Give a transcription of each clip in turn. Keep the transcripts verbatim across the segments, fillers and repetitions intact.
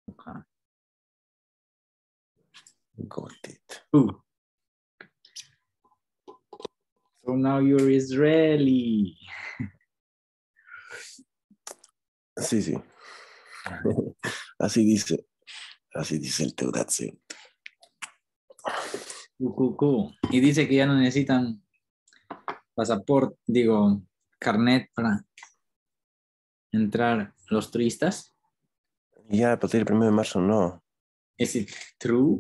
Ajá. Got it. Uh. So now you're Israeli. Sí, sí. Así dice. Así dice el Teodatse. Uh, uh, uh. Y dice que ya no necesitan pasaporte, digo, carnet para entrar los turistas. Ya, a partir del primero de marzo no. ¿Es it true?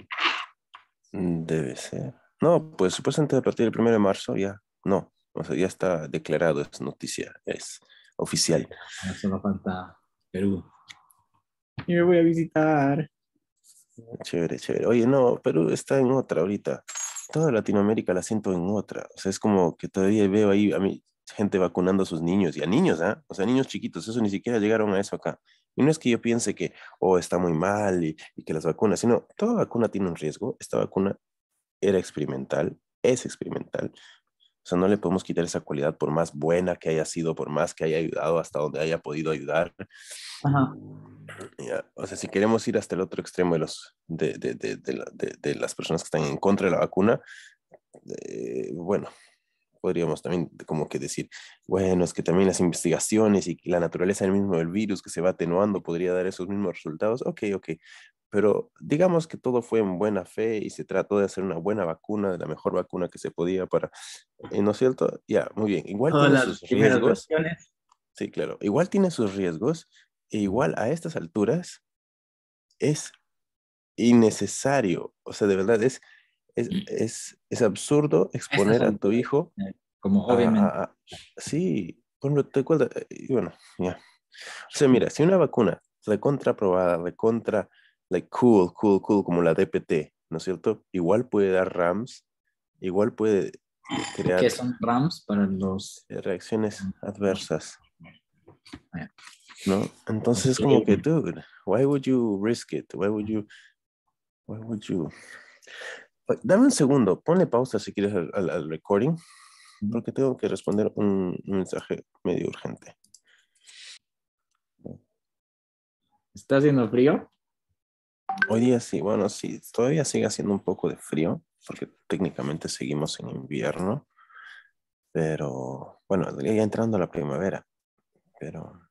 Debe ser. No, pues supuestamente a partir del primero de marzo ya. No. O sea, ya está declarado, es noticia, es oficial. Ahora solo falta Perú. Y me voy a visitar. Chévere, chévere. Oye, no, Perú está en otra ahorita. Toda Latinoamérica la siento en otra. O sea, es como que todavía veo ahí a mí gente vacunando a sus niños y a niños, ¿ah? O sea, niños chiquitos, eso ni siquiera llegaron a eso acá. Y no es que yo piense que, oh, está muy mal y, y que las vacunas, sino toda vacuna tiene un riesgo. Esta vacuna era experimental, es experimental. O sea, no le podemos quitar esa cualidad por más buena que haya sido, por más que haya ayudado hasta donde haya podido ayudar. Ajá. Ya, o sea, si queremos ir hasta el otro extremo de, los, de, de, de, de, la- de- de las personas que están en contra de la vacuna, eh, bueno, podríamos también como que decir, bueno, es que también las investigaciones y la naturaleza del mismo del virus que se va atenuando podría dar esos mismos resultados. Ok, ok, pero digamos que todo fue en buena fe y se trató de hacer una buena vacuna, de la mejor vacuna que se podía para, eh, ¿no es cierto? Ya, muy bien, igual Todas tiene las sus primeras riesgos, versiones. sí, claro, igual tiene sus riesgos, e igual a estas alturas es innecesario. O sea, de verdad es, es, es, es absurdo A estas exponer a tu alturas, hijo eh, como a, obviamente. a- a- sí, cuando te acuerdas, eh, y bueno, ya. O sea, mira, si una vacuna recontra aprobada, recontra, like cool, cool, cool, como la D P T, ¿no es cierto? Igual puede dar RAMs, igual puede ¿Qué crear son RAMs para los? eh, reacciones adversas, eh, ¿no? Entonces es como que, dude, why would you risk it? Why would you, why would you? Dame un segundo, ponle pausa si quieres al, al- al recording, porque tengo que responder un, un mensaje medio urgente. ¿Está haciendo frío? Hoy día sí, bueno, sí, todavía sigue haciendo un poco de frío, porque técnicamente seguimos en invierno, pero bueno, ya entrando a la primavera, pero,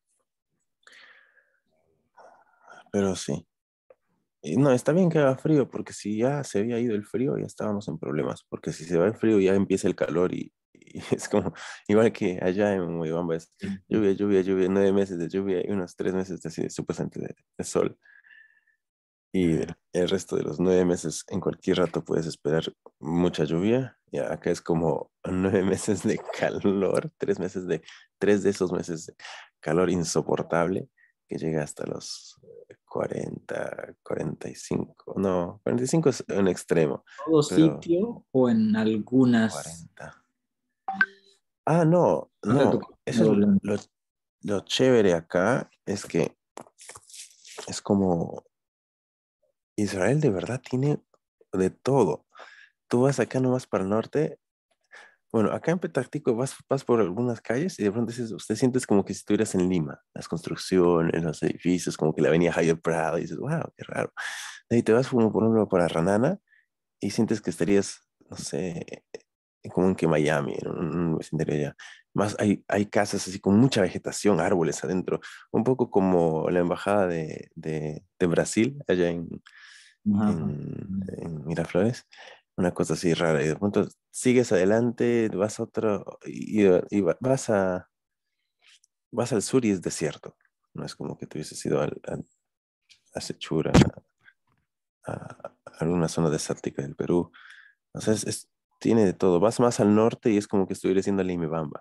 pero sí. Y no, está bien que haga frío, porque si ya se había ido el frío, ya estábamos en problemas, porque si se va el frío ya empieza el calor y, y es como, igual que allá en Moyobamba es lluvia, lluvia, lluvia, nueve meses de lluvia y unos tres meses de, así de supuestamente de, de sol. Y el resto de los nueve meses, en cualquier rato puedes esperar mucha lluvia. Y acá es como nueve meses de calor, tres meses de, tres de esos meses de calor insoportable que llega hasta los cuarenta, cuarenta y cinco. No, cuarenta y cinco es un extremo, ¿Todo pero sitio o en algunas? cuarenta. Ah, no, O sea, tu no. Eso es doble. lo, lo chévere acá, es que es como Israel de verdad tiene de todo. Tú vas acá nomás para el norte. Bueno, acá en Petactico vas, vas por algunas calles y de pronto dices, usted sientes como que si estuvieras en Lima, las construcciones, los edificios, como que la avenida Javier Prado, y dices, wow, qué raro. De ahí te vas como por ejemplo para Ranana y sientes que estarías, no sé, como en que Miami, en un, un vecindario allá. Más hay, hay casas así con mucha vegetación, árboles adentro, un poco como la embajada de, de, de Brasil, allá en, Ajá. en, en Miraflores, una cosa así rara. Y de pronto sigues adelante, vas a otro, y, y va- vas a, vas al sur y es desierto. No es como que tú hubieses ido al, al- a Sechura, a, a alguna zona desértica del Perú. O sea, es, es- tiene de todo. Vas más al norte y es como que estuvieras yendo a Limibamba.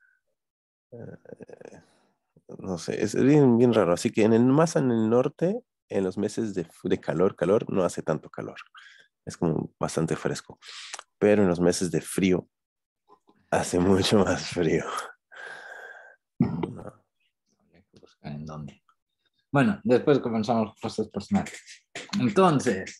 Eh, no sé, es bien, bien raro. Así que en el, más en el norte, en los meses de, de calor, calor, no hace tanto calor. Es como bastante fresco. Pero en los meses de frío hace mucho más frío. No. Habría que buscar en dónde. Bueno, después comenzamos cosas personales. Entonces,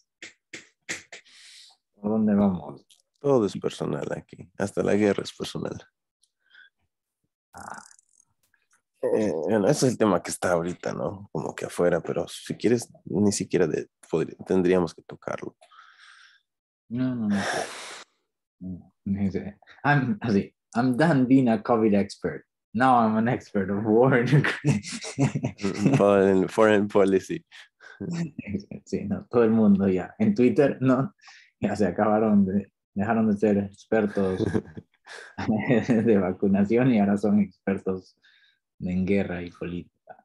¿a dónde vamos? Todo es personal aquí. Hasta la guerra es personal. Ah, Eh, bueno, ese es el tema que está ahorita, ¿no? Como que afuera, pero si quieres, ni siquiera de, podría- tendríamos que tocarlo. No, no, no creo. No. Dice, I'm, así, I'm done being a COVID expert. Now I'm an expert of war in Ukraine. Foreign, foreign policy. Sí, no, todo el mundo ya. En Twitter, no, ya se acabaron de, dejaron de ser expertos de vacunación y ahora son expertos en guerra y política.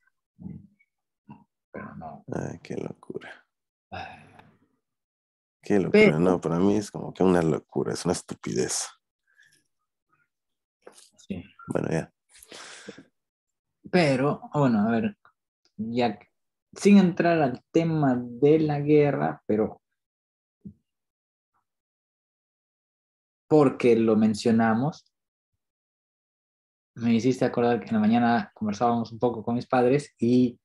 Pero no. Ay, qué locura. Ay, Qué locura. Pero, No, para mí es como que una locura, es una estupidez. sí, Bueno, ya. pero, bueno, a ver, ya sin entrar al tema de la guerra, pero porque lo mencionamos, me hiciste acordar que en la mañana conversábamos un poco con mis padres y,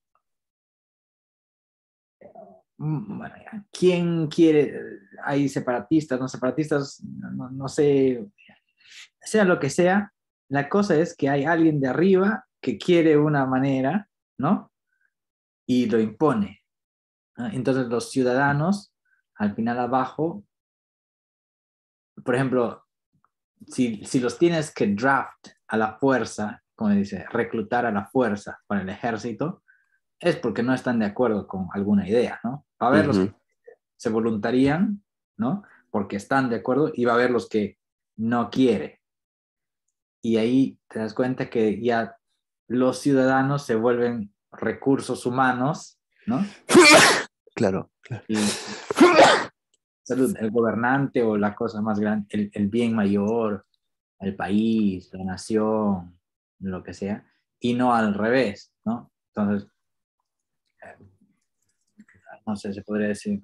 mm, bueno, ya, ¿quién quiere? Hay separatistas, no separatistas, no, no sé, sea lo que sea, la cosa es que hay alguien de arriba que quiere una manera, ¿no? Y lo impone. ¿No? Entonces los ciudadanos, al final abajo, por ejemplo, si, si los tienes que draft a la fuerza, como dice, reclutar a la fuerza para el ejército, es porque no están de acuerdo con alguna idea, ¿no? Va a haber los Ujú. que se voluntarían, ¿no? Porque están de acuerdo y va a haber los que no quieren. Y ahí te das cuenta que ya los ciudadanos se vuelven recursos humanos, ¿no? Claro, claro. Y salud, el gobernante o la cosa más grande, el, el bien mayor, el país, la nación, lo que sea, y no al revés, ¿no? Entonces, eh, no sé, se podría decir.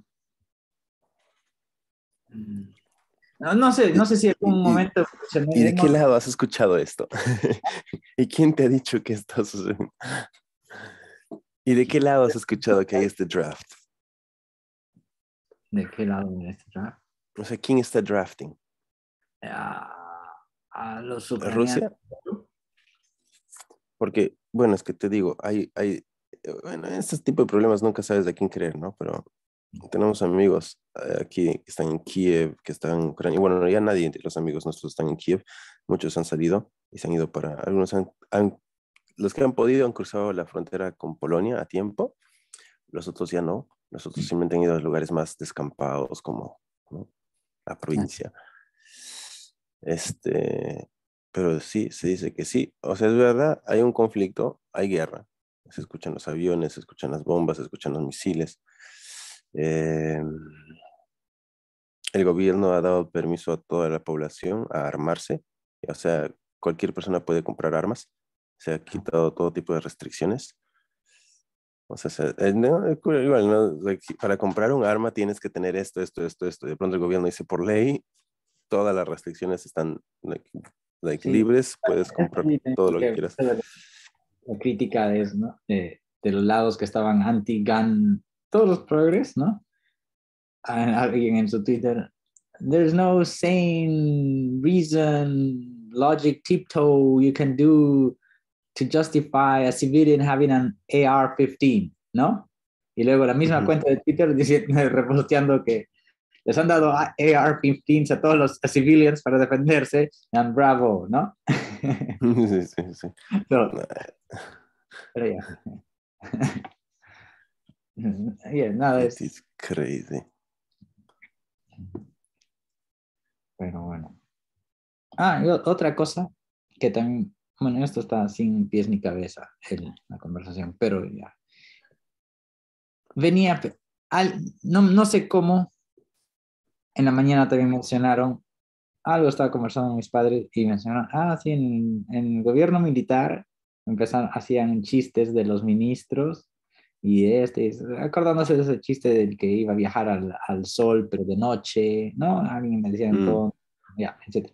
mm, No, no sé, ¿Y, no sé si en algún y, momento y de qué hemos, lado has escuchado esto? ¿Y quién te ha dicho que esto sucede? ¿Y de qué lado has escuchado que hay este draft? ¿de qué lado de este draft? O sea, ¿quién está drafting? A, a los ucranianos. ¿Rusia? Porque, bueno, es que te digo, hay, hay, eh, bueno, este tipo de problemas nunca sabes de quién creer, ¿no? Pero tenemos amigos eh, aquí que están en Kiev, que están en Ucrania. Bueno, ya nadie de los amigos nuestros están en Kiev. Muchos han salido y se han ido para, algunos han, han- los que han podido han cruzado la frontera con Polonia a tiempo, los otros ya no. Los otros simplemente han ido a lugares más descampados como, ¿no? La provincia. Este, pero sí, se dice que sí. O sea, es verdad, hay un conflicto, hay guerra. Se escuchan los aviones, se escuchan las bombas, se escuchan los misiles. Eh, el gobierno ha dado permiso a toda la población a armarse. O sea, cualquier persona puede comprar armas. Se ha quitado todo tipo de restricciones. O sea, se- eh, no, eh, igual, ¿no? Like, para comprar un arma tienes que tener esto, esto, esto, esto. De pronto el gobierno dice, por ley, todas las restricciones están like, like, Sí, libres, puedes esto comprar sí tengo todo lo que que quieras. ver la crítica de eso, ¿no? De, de los lados que estaban anti-gun, todos los progres, ¿no? A- Alguien en su Twitter, there's no sane reason, logic, tiptoe you can do to justify a civilian having an A R quince, ¿no? Y luego la misma Ujú. cuenta de Twitter diciendo, reposteando que les han dado A R quince a todos los civilians para defenderse, and bravo, ¿no? Sí, sí, sí. No, No, pero ya. Yeah, nada it es. is crazy. Pero bueno. Ah, y otra cosa que también, bueno, esto está sin pies ni cabeza, el, la conversación, pero ya. Venía, al, no, no sé cómo, en la mañana también mencionaron, algo estaba conversando con mis padres y mencionaron, ah, sí, en, en el gobierno militar empezaron, hacían chistes de los ministros y de este, acordándose de ese chiste del que iba a viajar al, al sol, pero de noche, ¿no? Alguien me decía Mm. entonces, ya, etcétera.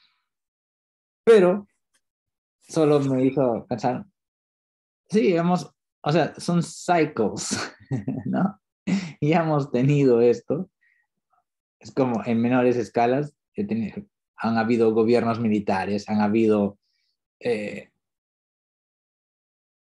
Pero solo me hizo pensar, sí, hemos, o sea, son cycles, ¿no? Y hemos tenido esto, es como en menores escalas, he tenido- han habido gobiernos militares, han habido eh,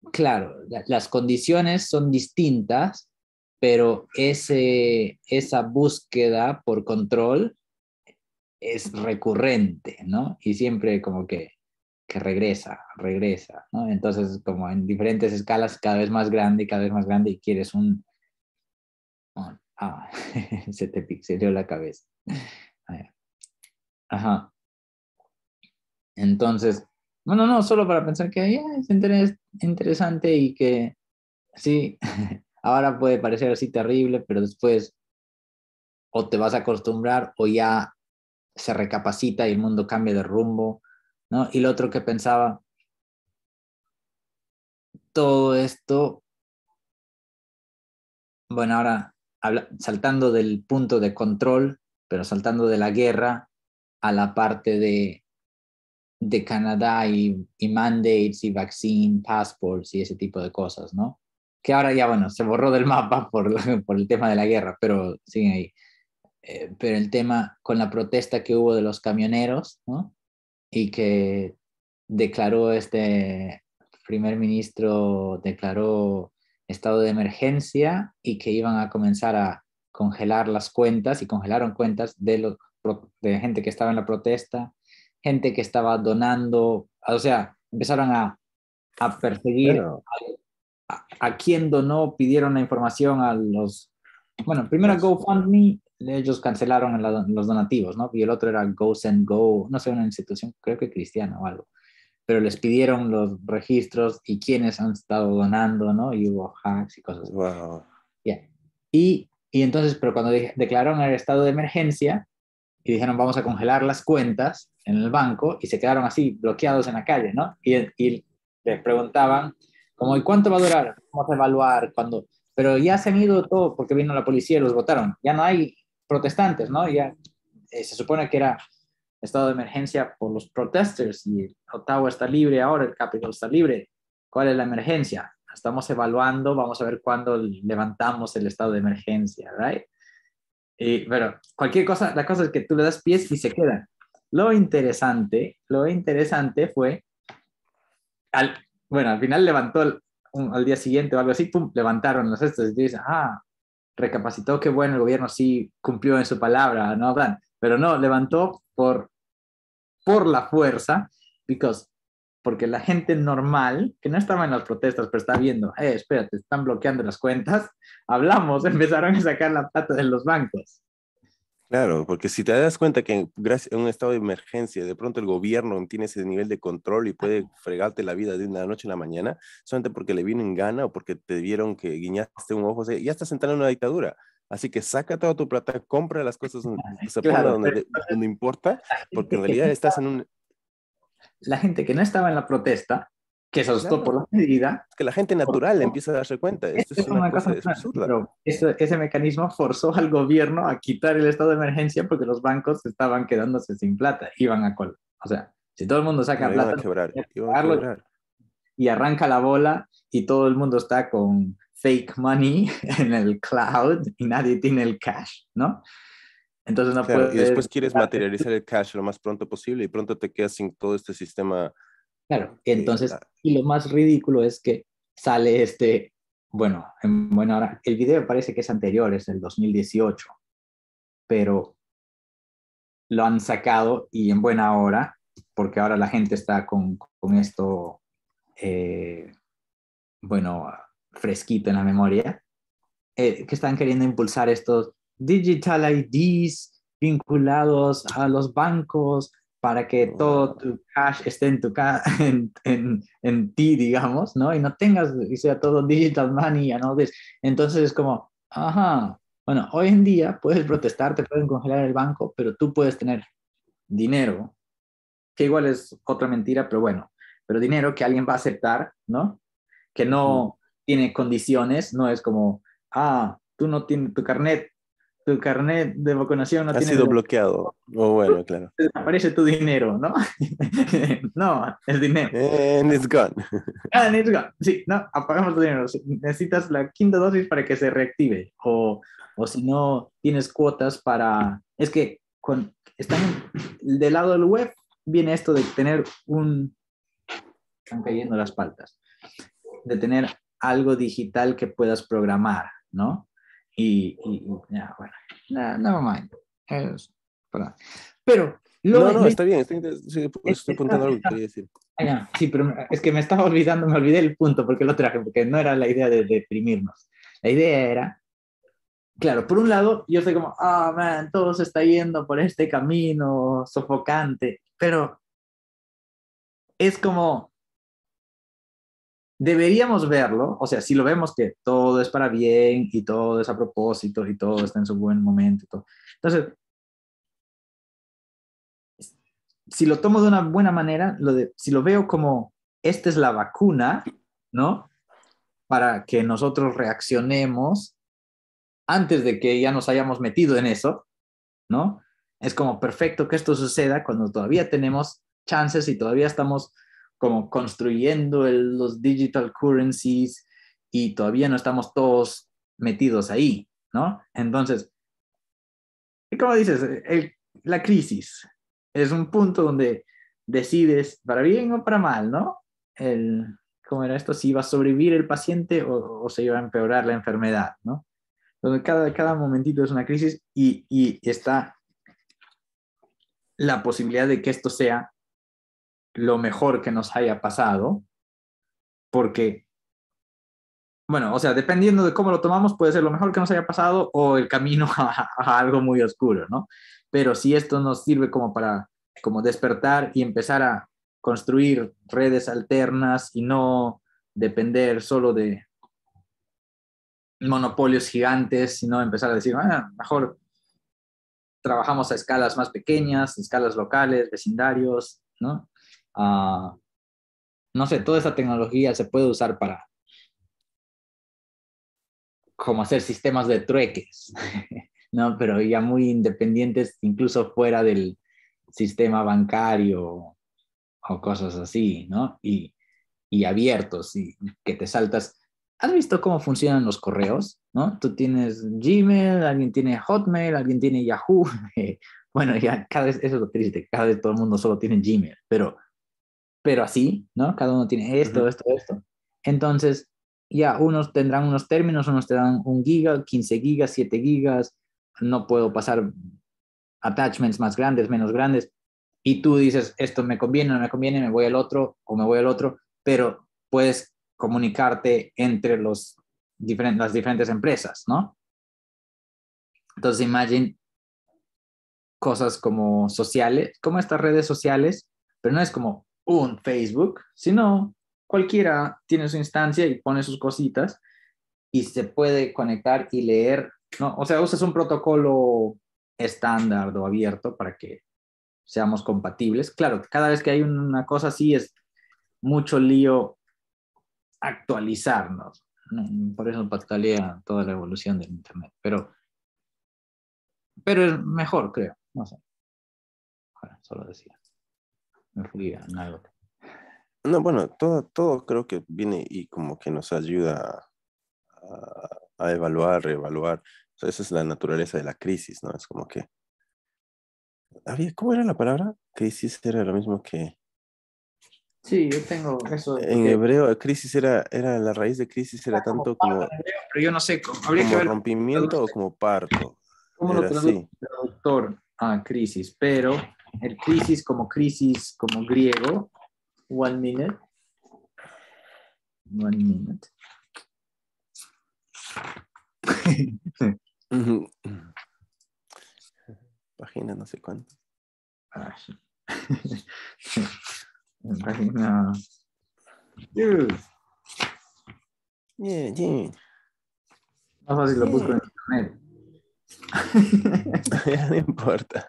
claro, la, las condiciones son distintas, pero ese, esa búsqueda por control es recurrente, ¿no? Y siempre como que, que regresa, regresa, ¿no? Entonces, como en diferentes escalas, cada vez más grande, cada vez más grande, y quieres un... un- ah, se te pixeleó la cabeza. Ajá. Entonces, bueno, no, solo para pensar que ya, es interes- interesante y que sí, ahora puede parecer así terrible, pero después o te vas a acostumbrar o ya se recapacita y el mundo cambia de rumbo, ¿no? Y lo otro que pensaba, todo esto, bueno, ahora habla, saltando del punto de control, pero saltando de la guerra a la parte de, de Canadá y, y mandates y vaccine passports y ese tipo de cosas, ¿no? Que ahora ya, bueno, se borró del mapa por, por el tema de la guerra, pero siguen ahí. Eh, pero el tema con la protesta que hubo de los camioneros, ¿no? Y que declaró este primer ministro, declaró estado de emergencia y que iban a comenzar a congelar las cuentas y congelaron cuentas de, los, de gente que estaba en la protesta, gente que estaba donando, o sea, empezaron a, a perseguir Claro, a, a quién donó, pidieron la información a los, bueno, primero a los, GoFundMe, ellos cancelaron la, los donativos, ¿no? Y el otro era Go Send Go, no sé, una institución, creo que cristiana o algo, pero les pidieron los registros y quiénes han estado donando, ¿no? Y hubo hacks y cosas. wow. Yeah. Y, y entonces, pero cuando de, declararon el estado de emergencia y dijeron vamos a congelar las cuentas en el banco y se quedaron así bloqueados en la calle, ¿no? Y, y les preguntaban, como, ¿y cuánto va a durar? Vamos a evaluar cuando... Pero ya se han ido todo porque vino la policía y los votaron. Ya no hay protestantes, ¿no? Ya eh, se supone que era estado de emergencia por los protesters y Ottawa está libre ahora, el Capitol está libre. ¿Cuál es la emergencia? Estamos evaluando, vamos a ver cuándo levantamos el estado de emergencia, ¿right? Y, pero cualquier cosa, la cosa es que tú le das pies y se quedan. Lo interesante, lo interesante fue, al, bueno, al final levantó el, un, al día siguiente o algo así, pum, levantaron los estos y tú dices, ah, recapacitó que bueno, el gobierno sí cumplió en su palabra, ¿no? Pero no, levantó por, por la fuerza, because, porque la gente normal, que no estaba en las protestas, pero está viendo, eh, espérate, están bloqueando las cuentas, hablamos, empezaron a sacar la plata de los bancos. Claro, porque si te das cuenta que gracias a un estado de emergencia, de pronto el gobierno tiene ese nivel de control y puede fregarte la vida de una noche a la mañana, solamente porque le vino en gana o porque te vieron que guiñaste un ojo, o sea, ya estás entrando en una dictadura. Así que saca toda tu plata, compra las cosas, se ponla Claro, pero donde, donde importa, la porque en gente, que realidad no estás estaba, en un... la gente que no estaba en la protesta, que se asustó por la Claro, medida, es que la gente natural forzó, empieza a darse cuenta, esto esto es es una una cosa cosa natural, absurda. pero eso, ese mecanismo forzó al gobierno a quitar el estado de emergencia porque los bancos estaban quedándose sin plata, iban a col, o sea, si todo el mundo saca No, iban a plata, quebrar, tiene que iban a pagarlo quebrar. y arranca la bola y todo el mundo está con fake money en el cloud y nadie tiene el cash, ¿no? Entonces no Claro, y puedes... después quieres materializar el cash lo más pronto posible y pronto te quedas sin todo este sistema Claro, que... entonces, ah, y lo más ridículo es que sale este, bueno, en buena hora, el video parece que es anterior, es del dos mil dieciocho, pero lo han sacado y en buena hora, porque ahora la gente está con, con esto, eh, bueno, fresquito en la memoria, eh, que están queriendo impulsar estos digital I Ds vinculados a los bancos para que todo wow. tu cash esté en, tu ca en, en, en ti, digamos, ¿no? Y no tengas, y sea todo digital money and all this. Entonces es como, ajá, bueno, hoy en día puedes protestar, te pueden congelar el banco, pero tú puedes tener dinero, que igual es otra mentira, pero bueno, pero dinero que alguien va a aceptar, ¿no? Que Ujú. no tiene condiciones, no es como, ah, tú no tienes tu carnet, tu carnet de vacunación no Ha tienes sido el... bloqueado. O bueno, claro. Desaparece tu dinero, ¿no? No, el dinero. And it's gone. Ah, let's go. Sí, no, apagamos tu dinero. Necesitas la quinta dosis para que se reactive. O, o si no, tienes cuotas para... Es que con... están del lado del web viene esto de tener un... Están cayendo las paltas. de tener algo digital que puedas programar, ¿no? Y, y ya, bueno, no, no mind. Es, para- pero lo, No, no, lo está bien, estoy, sí, es- estoy está- apuntando algo que está- quería decir. ah, ya, sí, pero es que me estaba olvidando, me olvidé el punto porque lo traje, porque no era la idea de deprimirnos. La idea era, claro, por un lado, yo estoy como, ah, man, todo se está yendo por este camino sofocante, pero es como, deberíamos verlo, o sea, si lo vemos que todo es para bien y todo es a propósito y todo está en su buen momento y todo. Entonces, si lo tomo de una buena manera, lo de, si lo veo como, esta es la vacuna, ¿no? Para que nosotros reaccionemos antes de que ya nos hayamos metido en eso, ¿no? Es como perfecto que esto suceda cuando todavía tenemos chances y todavía estamos como construyendo el, los digital currencies y todavía no estamos todos metidos ahí, ¿no? Entonces, como dices, el, la crisis es un punto donde decides para bien o para mal, ¿no? El, ¿cómo era esto? Si iba a sobrevivir el paciente o, o se iba a empeorar la enfermedad, ¿no? Donde cada, cada momentito es una crisis y, y está la posibilidad de que esto sea lo mejor que nos haya pasado, porque, bueno, o sea, dependiendo de cómo lo tomamos, puede ser lo mejor que nos haya pasado o el camino a, a algo muy oscuro, ¿no? Pero si esto nos sirve como para como despertar y empezar a construir redes alternas y no depender solo de monopolios gigantes, sino empezar a decir, ah, mejor trabajamos a escalas más pequeñas, escalas locales, vecindarios, ¿no? Uh, no sé, toda esa tecnología se puede usar para como hacer sistemas de trueques, ¿no? Pero ya muy independientes, incluso fuera del sistema bancario o cosas así, ¿no? Y, y abiertos y que te saltas. ¿Has visto cómo funcionan los correos? ¿No? Tú tienes Gmail, alguien tiene Hotmail, alguien tiene Yahoo. Bueno, ya cada vez, eso es lo triste, cada vez todo el mundo solo tiene Gmail, pero, pero así, ¿no? Cada uno tiene esto, Ujú. esto, esto. Entonces, ya unos tendrán unos términos, unos te dan un giga, quince gigas, siete gigas, no puedo pasar attachments más grandes, menos grandes, y tú dices, esto me conviene, no me conviene, me voy al otro o me voy al otro, pero puedes comunicarte entre los diferentes, las diferentes empresas, ¿no? Entonces, imagine cosas como sociales, como estas redes sociales, pero no es como un Facebook, sino cualquiera tiene su instancia y pone sus cositas y se puede conectar y leer, ¿no? O sea, usas un protocolo estándar o abierto para que seamos compatibles. Claro, cada vez que hay una cosa así es mucho lío actualizarnos, ¿no? Por eso patalea toda la evolución del Internet, pero, pero es mejor, creo, no sé. Bueno, solo decía, me fui a algo. No, bueno, todo, todo creo que viene y como que nos ayuda a, a evaluar, reevaluar. O sea, esa es la naturaleza de la crisis, ¿no? Es como que había, ¿cómo era la palabra? Crisis era lo mismo que Sí, yo tengo eso, en porque hebreo, crisis era, era la raíz de crisis era está como tanto parte como, en hebreo, pero yo no sé, cómo- habría que como ver cómo lo rompimiento o traduce, como parto. cómo lo Era traduce así. el traductor a crisis, pero el crisis como crisis como griego, one minute, one minute. Ujú. Página no sé cuánto. Ay. Página. Dude, Yeah, yeah. más fácil lo busco Yeah. en internet. Ya no importa.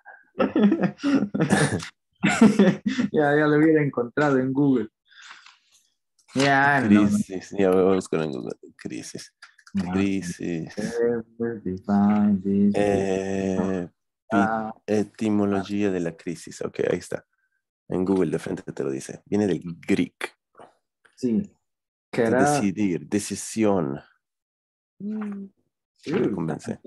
Ya, ya lo hubiera encontrado en Google. Ya, no, no. Crisis, ya voy a buscar en Google. Crisis. No. Crisis. Define this word. Eh, pi- Ah, etimología de la crisis. Ok, ahí está. En Google de frente te lo dice. Viene del Greek. sí, que era. Decidir, decisión. Mm, Me Uh, convence.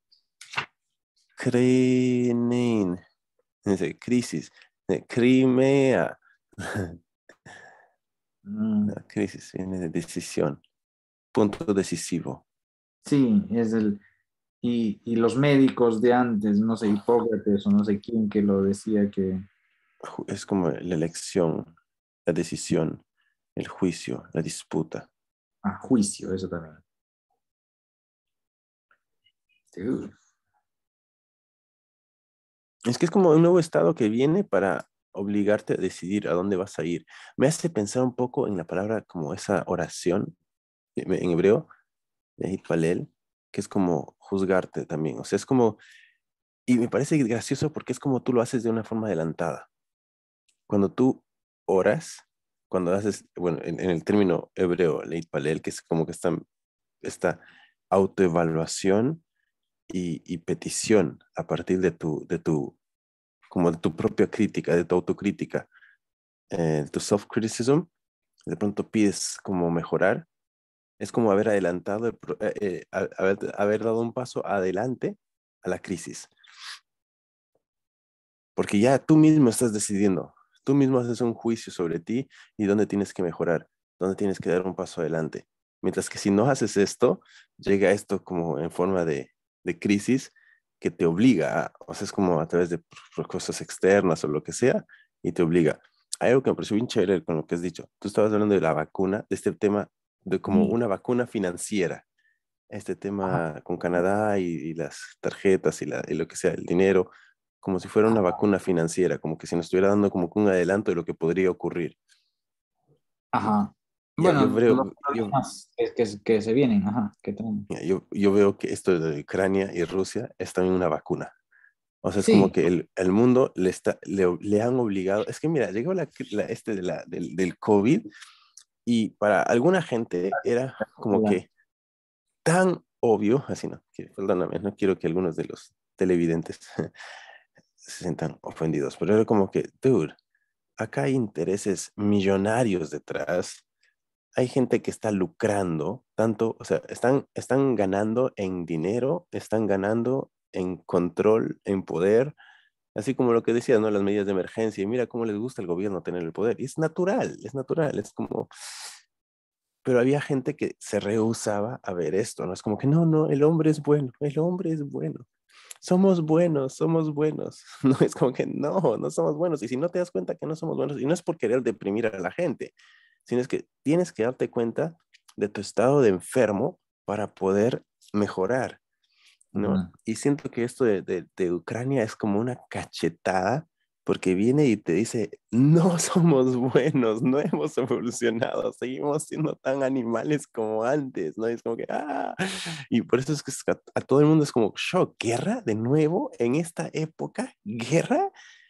Crenin. Dice crisis. Eh, Crimea. Mm, La crisis viene de decisión, punto decisivo. sí, es el, y, y los médicos de antes, no sé, Hipócrates o no sé quién que lo decía que, Ju- Es como la elección, la decisión, el juicio, la disputa. a juicio, eso también. Dude. Es que es como un nuevo estado que viene para obligarte a decidir a dónde vas a ir. Me hace pensar un poco en la palabra como esa oración en en hebreo, de Hitpalel, que es como juzgarte también. O sea, es como, y me parece gracioso porque es como tú lo haces de una forma adelantada. Cuando tú oras, cuando haces, bueno, en, en el término hebreo, el Hitpalel, que es como que esta, esta autoevaluación y, y petición a partir de tu, de tu, como de tu propia crítica, de tu autocrítica, eh, tu self-criticism, de pronto pides como mejorar, es como haber adelantado, el pro- eh, eh, a- haber, haber dado un paso adelante a la crisis, porque ya tú mismo estás decidiendo, tú mismo haces un juicio sobre ti y dónde tienes que mejorar, dónde tienes que dar un paso adelante. Mientras que si no haces esto, llega esto como en forma de, de crisis que te obliga, a- o sea, es como a través de p- cosas externas o lo que sea, y te obliga. Hay algo que me pareció bien chévere con lo que has dicho. Tú estabas hablando de la vacuna, de este tema de como Sí. una vacuna financiera, este Ajá, tema con Canadá y, y las tarjetas y, la, y lo que sea, el dinero, como si fuera una vacuna financiera, como que si nos estuviera dando como que un adelanto de lo que podría ocurrir. ajá. Ya, yo Bueno, los veo, yo, problemas que, que, que se vienen, ajá, que tenemos. ya, yo, yo veo que esto de Ucrania y Rusia es también una vacuna. O sea, es como Sí, que el, el mundo le, está, le, le han obligado. Es que mira, llegó la, la- este de la, del, del COVID y para alguna gente era como que tan obvio, así no, que, perdóname, no quiero que algunos de los televidentes se sientan ofendidos, pero era como que, dude, acá hay intereses millonarios detrás, hay gente que está lucrando, tanto, o sea, están, están ganando en dinero, están ganando en control, en poder, así como lo que decías, ¿no? Las medidas de emergencia, y mira cómo les gusta al gobierno tener el poder, y es natural, es natural, es como, pero había gente que se rehusaba a ver esto, ¿no? Es como que no, no, el hombre es bueno, el hombre es bueno. Somos buenos, somos buenos. No es como que no, no somos buenos. Y si no te das cuenta que no somos buenos, y no es por querer deprimir a la gente, sino es que tienes que darte cuenta de tu estado de enfermo para poder mejorar, ¿no? ajá. Y siento que esto de, de, de Ucrania es como una cachetada porque viene y te dice, no somos buenos, no hemos evolucionado, seguimos siendo tan animales como antes, ¿no? Y es como que, ah, y por eso es que es a, a todo el mundo es como, shock, ¿guerra de nuevo en esta época? ¿Guerra?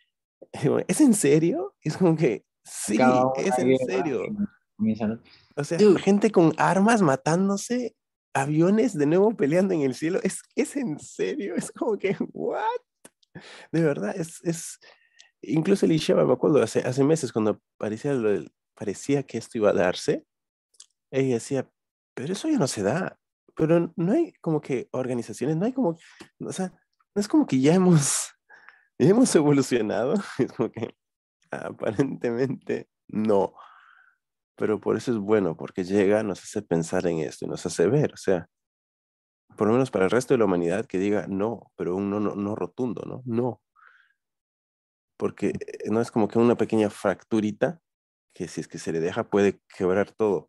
¿Es en serio? Es como que, Acaba sí, es una en guerra serio. y comienzan. O sea, Dude, gente con armas matándose, aviones de nuevo peleando en el cielo. ¿Es, es en serio? Es como que, ¿what? De verdad, es, es... Incluso Elisheva, me acuerdo, hace, hace meses cuando parecía, lo del- parecía que esto iba a darse, ella decía, pero eso ya no se da. Pero no hay como que organizaciones, no hay como, o sea, no es como que ya hemos, ya hemos evolucionado. Es como que aparentemente no. Pero por eso es bueno, porque llega, nos hace pensar en esto y nos hace ver, o sea, por lo menos para el resto de la humanidad que diga no, pero un no, no, no rotundo, ¿no? No, porque eh, no es como que una pequeña fracturita que si es que se le deja puede quebrar todo.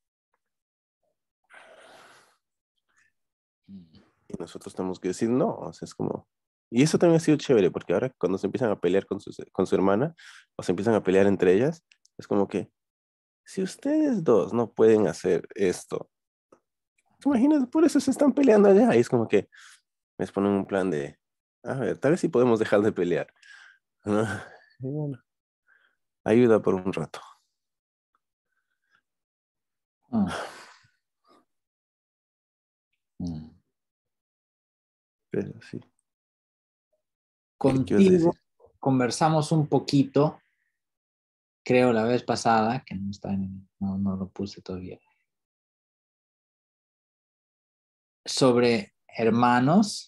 Y nosotros tenemos que decir no, o sea, es como... Y eso también ha sido chévere, porque ahora cuando se empiezan a pelear con, sus, con su hermana, o se empiezan a pelear entre ellas, es como que, si ustedes dos no pueden hacer esto, ¿te imaginas? Por eso se están peleando allá. Y es como que les ponen un plan de, a ver, tal vez sí podemos dejar de pelear, ¿no? Y bueno, ayuda por un rato. mm, mm. Pero sí. ¿Qué, qué vas a Contigo decir? conversamos un poquito, creo la vez pasada, que no está en, no, no lo puse todavía, sobre hermanos.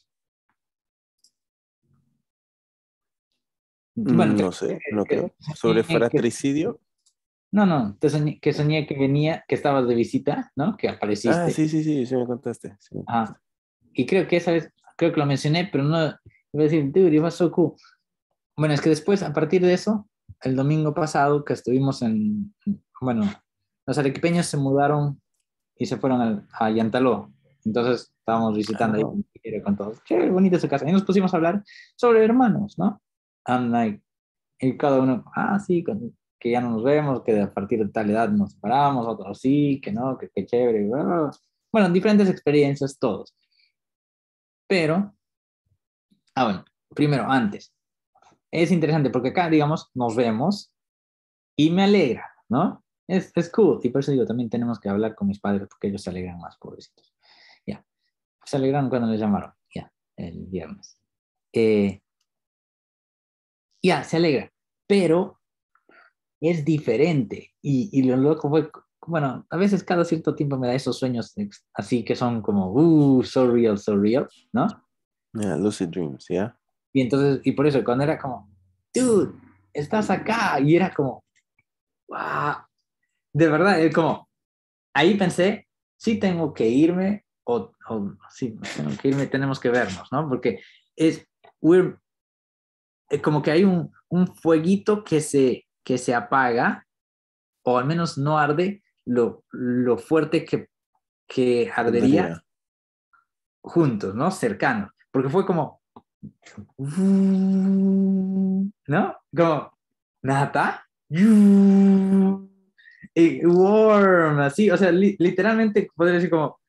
Bueno, Mm, creo no sé, que, no que- creo. Sobre que- fratricidio. No, no, te soñé, que soñé que venía, que estabas de visita, ¿no? Que Ah, apareciste. sí, sí, sí, sí me contaste. Sí me Ah, contaste. y creo que esa vez, creo que lo mencioné, pero no, iba a decir, dude, it was so cool. Bueno, es que después, a partir de eso, el domingo pasado que estuvimos en, bueno, los arequipeños se mudaron y se fueron al- a Yantaló. Entonces estábamos visitando ahí Ah, con, con todos. Qué bonita su casa. Y nos pusimos a hablar sobre hermanos, ¿no? And like, y cada uno, ah, sí, con- que ya no nos vemos, que a partir de tal edad nos separamos, otros sí, que no, que qué chévere. Bla, bla, bla. Bueno, diferentes experiencias, todos. Pero, ah, bueno, primero, antes. Es interesante porque acá, digamos, nos vemos y me alegra, ¿no? Es, es cool. Y por eso digo, también tenemos que hablar con mis padres porque ellos se alegran más, pobrecitos. Ya, se alegraron cuando les llamaron, ya, el viernes. Eh, ya, se alegra, pero es diferente. Y, y lo loco fue, bueno, a veces cada cierto tiempo me da esos sueños así que son como, uh, so real, so real, ¿no? yeah, Lucid Dreams, ¿ya? Y entonces, y por eso, cuando era como, dude, estás acá, y era como, wow, de verdad, es como, ahí pensé, sí tengo que irme, o, o sí, tengo que irme, tenemos que vernos, ¿no? Porque es, we're, eh, como que hay un, un fueguito que se, que se apaga, o al menos no arde lo, lo fuerte que, que ardería Podría. juntos, ¿no? Cercanos. Porque fue como, ¿no? Como, nata, y warm, así, o sea, li literalmente podría decir como,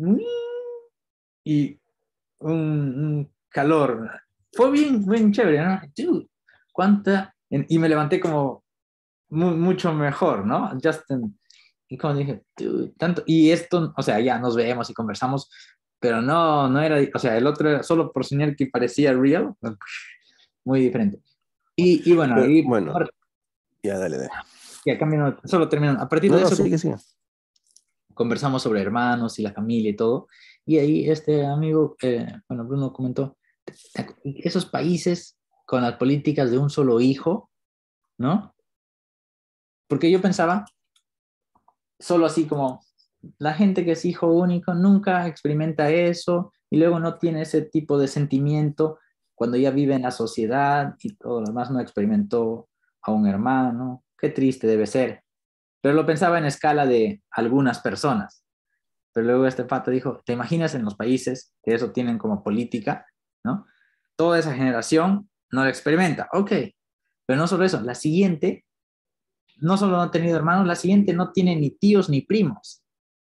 y un, un calor. Fue bien, bien chévere, ¿no? Dude, cuánta, y me levanté como mu mucho mejor, ¿no? Justin, y como dije, dude, tanto, y esto, o sea, ya nos vemos y conversamos, pero no, no era, o sea, el otro era solo por señal que parecía real, muy diferente. Y, y bueno, Pero y, bueno, ya dale, dale. ya cambiando, solo terminando. A partir No, de no, eso sigue, sigue. conversamos sobre hermanos y la familia y todo. Y ahí este amigo, eh, bueno, Bruno comentó, esos países con las políticas de un solo hijo, ¿no? Porque yo pensaba, solo así como la gente que es hijo único nunca experimenta eso y luego no tiene ese tipo de sentimiento cuando ya vive en la sociedad y todo lo demás no experimentó a un hermano. Qué triste debe ser. Pero lo pensaba en escala de algunas personas. Pero luego este pato dijo, ¿te imaginas en los países que eso tienen como política, ¿no? Toda esa generación no lo experimenta, ok, pero no solo eso, la siguiente no solo no ha tenido hermanos, la siguiente no tiene ni tíos ni primos,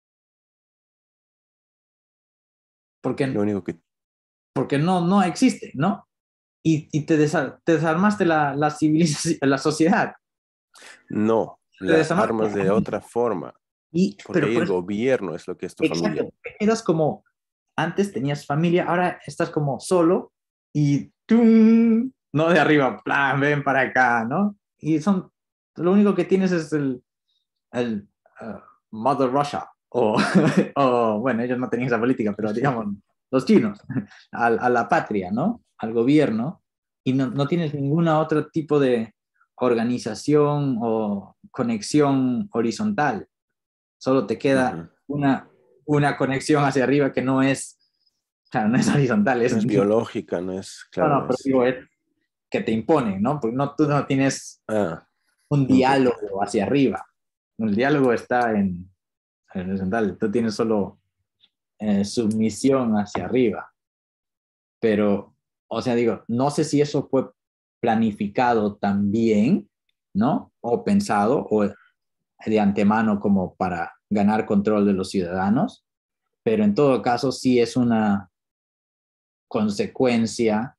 Lo porque, único que porque no, no existe, ¿no? Y, y te, desa, te, desarmaste la, la civilización, la sociedad, no, te la desarmaste armas la de familia. otra forma, Y, porque pero ahí el pues, gobierno es lo que es tu familia. exacto, eras como, antes tenías familia, ahora estás como solo y ¡tum! No de arriba, plan, ven para acá, ¿no? Y son, lo único que tienes es el, el uh, Mother Russia, o, o, bueno, ellos no tenían esa política, pero digamos, los chinos, a, a la patria, ¿no? Al gobierno, y no, no tienes ningún otro tipo de organización o conexión horizontal, solo te queda Ujú. una, una conexión hacia arriba que no es, claro, no es horizontal, es, No es no, biológica, no es, claro, no, no pero es. digo, es que te imponen, ¿no? Porque no, tú no tienes Ah, un input. diálogo hacia arriba. El diálogo está en, en horizontal, tú tienes solo eh, submisión hacia arriba. Pero, o sea, digo, no sé si eso fue planificado también, ¿no? O pensado, o de antemano como para ganar control de los ciudadanos, pero en todo caso sí es una consecuencia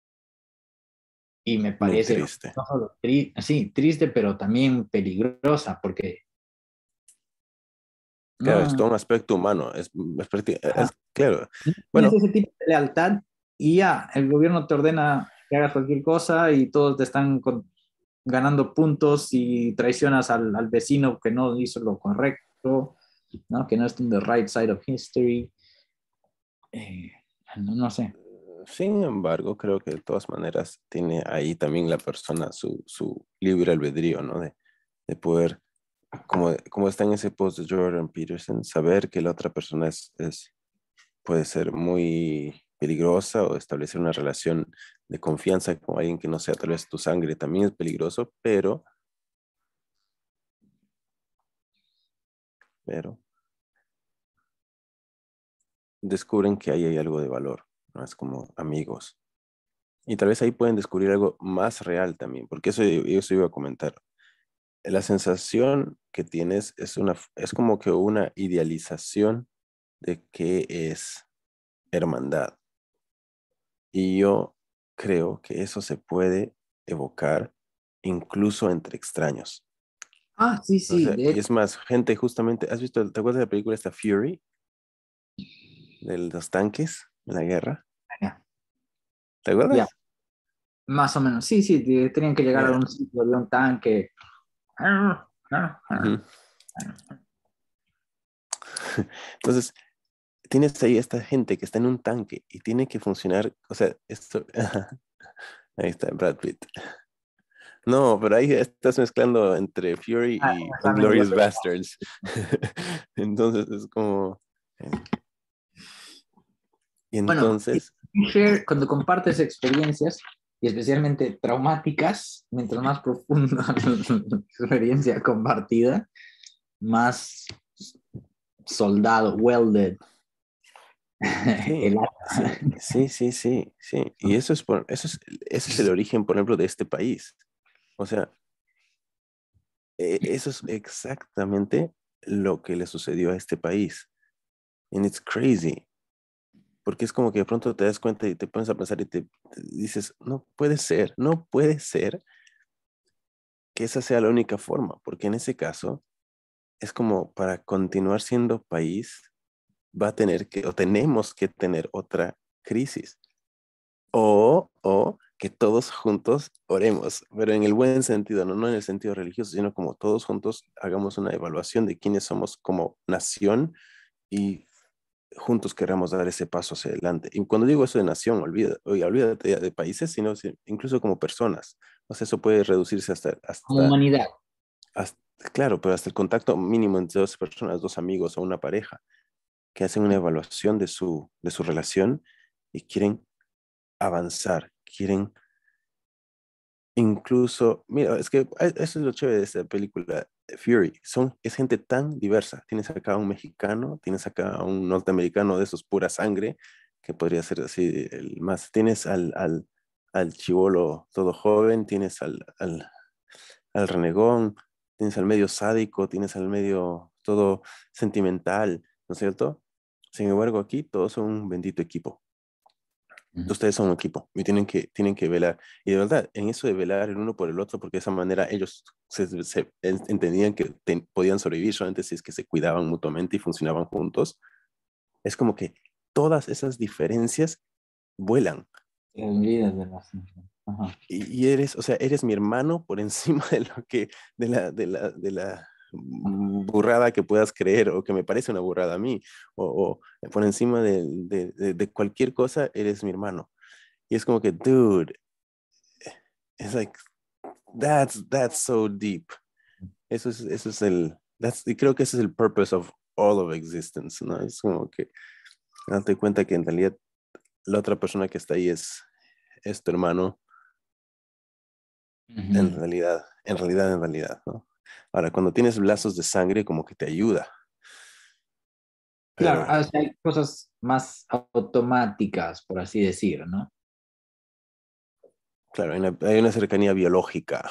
y me Muy parece triste. no solo tri sí, triste, pero también peligrosa, porque Claro, es no, todo un aspecto humano. Es, es, prácti- ajá, es- claro. tienes Bueno, ese tipo de lealtad y ya, el gobierno te ordena que hagas cualquier cosa y todos te están con, ganando puntos y traicionas al, al, vecino que no hizo lo correcto, ¿no? Que no está en the right side of history. Eh, no, no sé. sin embargo, creo que de todas maneras tiene ahí también la persona su, su libre albedrío, ¿no? De, de poder como, como está en ese post de Jordan Peterson, saber que la otra persona es, es, puede ser muy peligrosa o establecer una relación de confianza con alguien que no sea tal vez tu sangre también es peligroso, pero, pero descubren que ahí hay algo de valor, ¿no? Es como amigos. Y tal vez ahí pueden descubrir algo más real también, porque eso, eso iba a comentar. La sensación que tienes es una, es como que una idealización de qué es hermandad. Y yo creo que eso se puede evocar incluso entre extraños. Ah, sí, O sí, sea, de y hecho. es más, gente justamente, ¿has visto, te acuerdas de la película esta Fury, de los tanques en la guerra? Ya, ¿Te ya, acuerdas? más o menos. Sí, sí, de- tenían que llegar a Ya. un sitio de un tanque. Ujú. Entonces, tienes ahí esta gente que está en un tanque y tiene que funcionar, o sea, esto, ahí está Brad Pitt. No, pero ahí estás mezclando entre Fury Ah, y examen de Inglourious gloria. Bastards. Entonces es como, eh, y Bueno, y entonces, share, cuando compartes experiencias, y especialmente traumáticas, mientras más profunda la experiencia compartida, más soldado, welded, sí, el sí, sí, sí, sí, sí. Y eso es por, eso es, ese es el origen, por ejemplo, de este país. O sea, e- eso es exactamente lo que le sucedió a este país. And it's crazy. Porque es como que de pronto te das cuenta y te pones a pensar y te, te dices, no puede ser, no puede ser que esa sea la única forma, porque en ese caso es como para continuar siendo país, va a tener que, o tenemos que tener otra crisis, o, o que todos juntos oremos, pero en el buen sentido, no, no en el sentido religioso, sino como todos juntos hagamos una evaluación de quiénes somos como nación y juntos queramos dar ese paso hacia adelante. Y cuando digo eso de nación, olvida, oye, olvídate ya de países, sino si- incluso como personas. O sea, eso puede reducirse hasta, como hasta, humanidad. hasta, claro, pero hasta el contacto mínimo entre dos personas, dos amigos o una pareja, que hacen una evaluación de su, de su relación y quieren avanzar, quieren incluso, mira, es que e- eso es lo chévere de esta película, eh, Fury. Son, es gente tan diversa. Tienes acá a un mexicano, tienes acá a un norteamericano de esos pura sangre, que podría ser así el más. Tienes al, al, al chivolo todo joven, tienes al, al, al renegón, tienes al medio sádico, tienes al medio todo sentimental, ¿no es cierto? Sin embargo, aquí todos son un bendito equipo. Ustedes son un equipo y tienen que, tienen que velar. Y de verdad, en eso de velar el uno por el otro, porque de esa manera ellos se, se en- entendían que te- podían sobrevivir solamente si es que se cuidaban mutuamente y funcionaban juntos, es como que todas esas diferencias vuelan. Olvidas de las- Ajá. Y, y eres, o sea, eres mi hermano por encima de lo que, de la, de la, de la burrada que puedas creer o que me parece una burrada a mí, o, o por encima de, de, de, de cualquier cosa, eres mi hermano. Y es como que, dude, it's like, that's, that's so deep. Eso es, eso es el, that's, y creo que ese es el purpose of all of existence, ¿no? Es como que date cuenta que en realidad la otra persona que está ahí es, es tu hermano, en Ujú. realidad, en realidad, en realidad, ¿no? Ahora, cuando tienes lazos de sangre, como que te ayuda, Claro, pero o sea, hay cosas más automáticas, por así decir, ¿no? claro, hay una, hay una cercanía biológica,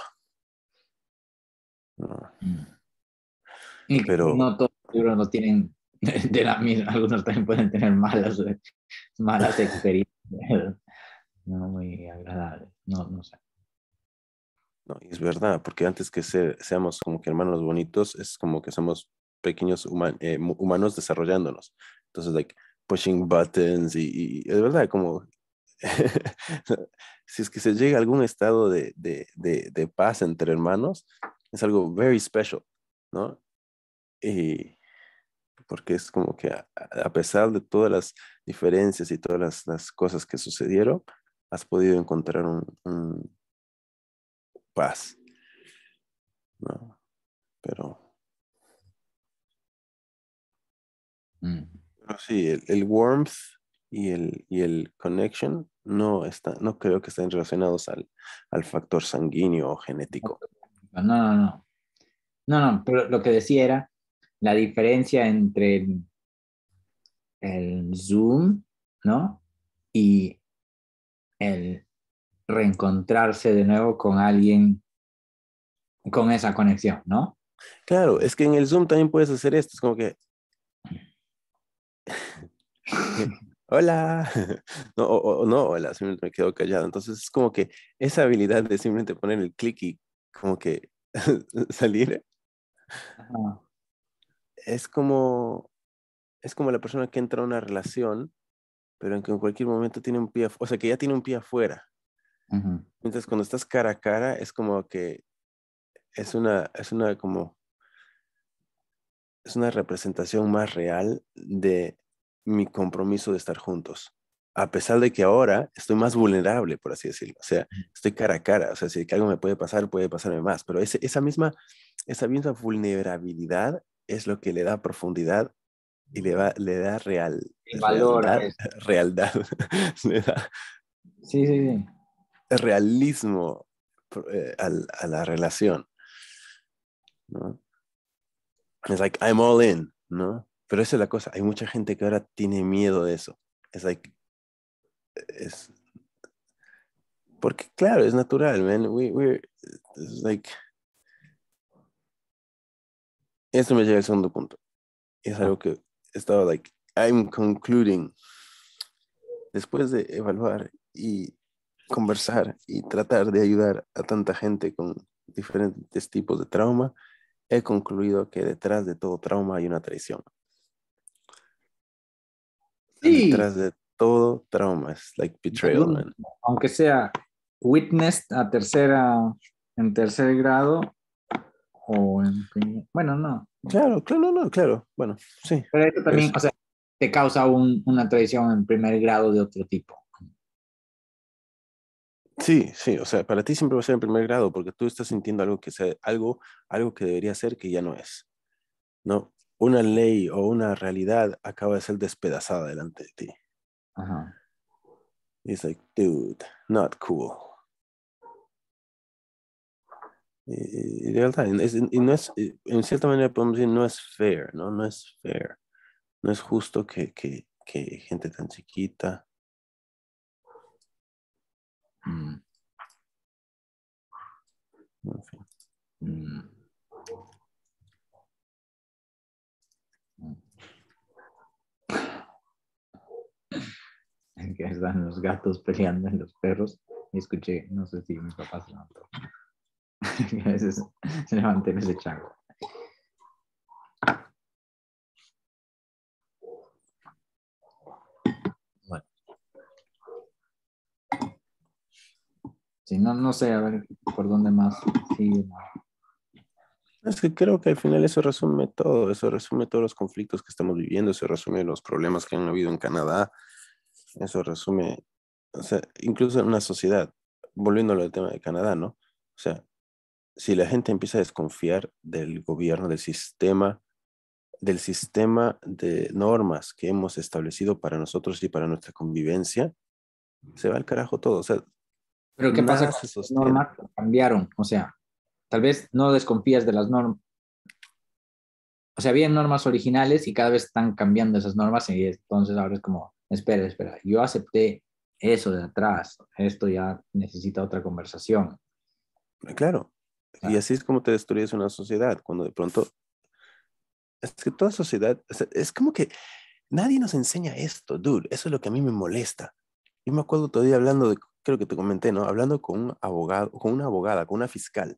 ¿no? Mm. Y que Pero, no todos los libros no tienen de la misma, algunos también pueden tener malas, malas experiencias, no muy agradables, no, no sé. no, y es verdad, porque antes que se- seamos como que hermanos bonitos, es como que somos pequeños human- eh, mu- humanos desarrollándonos. Entonces, like, pushing buttons y, y es verdad, como si es que se llega a algún estado de, de, de, de paz entre hermanos, es algo very special, ¿no? Y porque es como que a, a pesar de todas las diferencias y todas las, las cosas que sucedieron, has podido encontrar un, un paz, ¿no? Pero Mm. Pero sí, el, el warmth y el, y el connection no está, no creo que estén relacionados al, al factor sanguíneo o genético. No, no, no. No, no, pero lo que decía era la diferencia entre el, el Zoom, ¿no? Y el reencontrarse de nuevo con alguien con esa conexión, ¿no? Claro, es que en el Zoom también puedes hacer esto, es como que, hola, no, o, o no, hola, simplemente me quedo callado. Entonces es como que esa habilidad de simplemente poner el clic y como que salir, Ajá. es como, es como la persona que entra a una relación, pero en que en cualquier momento tiene un pie, afu- o sea, que ya tiene un pie afuera. Ujú. Mientras cuando estás cara a cara, es como que es una, es una como, es una representación más real de mi compromiso de estar juntos. A pesar de que ahora estoy más vulnerable, por así decirlo. O sea, estoy cara a cara. O sea, si algo me puede pasar, puede pasarme más. Pero ese, esa misma, esa misma vulnerabilidad es lo que le da profundidad y le, va, le da real, El valor a realidad, eso. realidad, le da Sí, sí, sí. realismo eh, al- a la relación, ¿no? Es like, I'm all in, ¿no? Pero esa es la cosa. Hay mucha gente que ahora tiene miedo de eso. Es like, es, porque claro, es natural, man. We, we're, it's like, esto me llega al segundo punto. Es Ah, algo que he estado like, I'm concluding. Después de evaluar y conversar y tratar de ayudar a tanta gente con diferentes tipos de trauma, he concluido que detrás de todo trauma hay una traición. sí, Detrás de todo trauma es like betrayal, algún- man. aunque sea witnessed a tercera, en tercer grado o en primer- bueno, no. Claro, claro, no, no, claro. Bueno, sí. Pero eso también, Es, o sea, te causa un- una traición en primer grado de otro tipo. sí, sí. O sea, para ti siempre va a ser en primer grado porque tú estás sintiendo algo que sea, algo, algo que debería ser que ya no es. ¿No? Una ley o una realidad acaba de ser despedazada delante de ti. Ajá. It's like, dude, not cool. Y, y de verdad, es- y no es, y en cierta manera podemos decir, no es fair, ¿no? No es fair. No es justo que, que, que gente tan chiquita. Mm, En fin. mm, mm. Que están los gatos peleando en los perros. Y escuché, no sé si mi papá se levantó. A veces se levanta en ese chango. Bueno, si no, no sé, a ver por dónde más sigue. Es que creo que al final eso resume todo, eso resume todos los conflictos que estamos viviendo, eso resume los problemas que han habido en Canadá, eso resume, o sea, incluso en una sociedad, volviendo al tema de Canadá, ¿no? O sea, si la gente empieza a desconfiar del gobierno, del sistema, del sistema de normas que hemos establecido para nosotros y para nuestra convivencia, se va al carajo todo, o sea, Pero ¿qué pasa nada con se las sostiene. normas que cambiaron? O sea, tal vez no desconfías de las normas. O sea, había normas originales y cada vez están cambiando esas normas y entonces ahora es como, espera, espera, yo acepté eso de atrás, esto ya necesita otra conversación. Claro, O y sea, así es como te destruyes una sociedad, cuando de pronto, es que toda sociedad, o sea, es como que nadie nos enseña esto, dude, eso es lo que a mí me molesta. Yo me acuerdo todavía hablando de, creo que te comenté, ¿no? Hablando con un abogado, con una abogada, con una fiscal,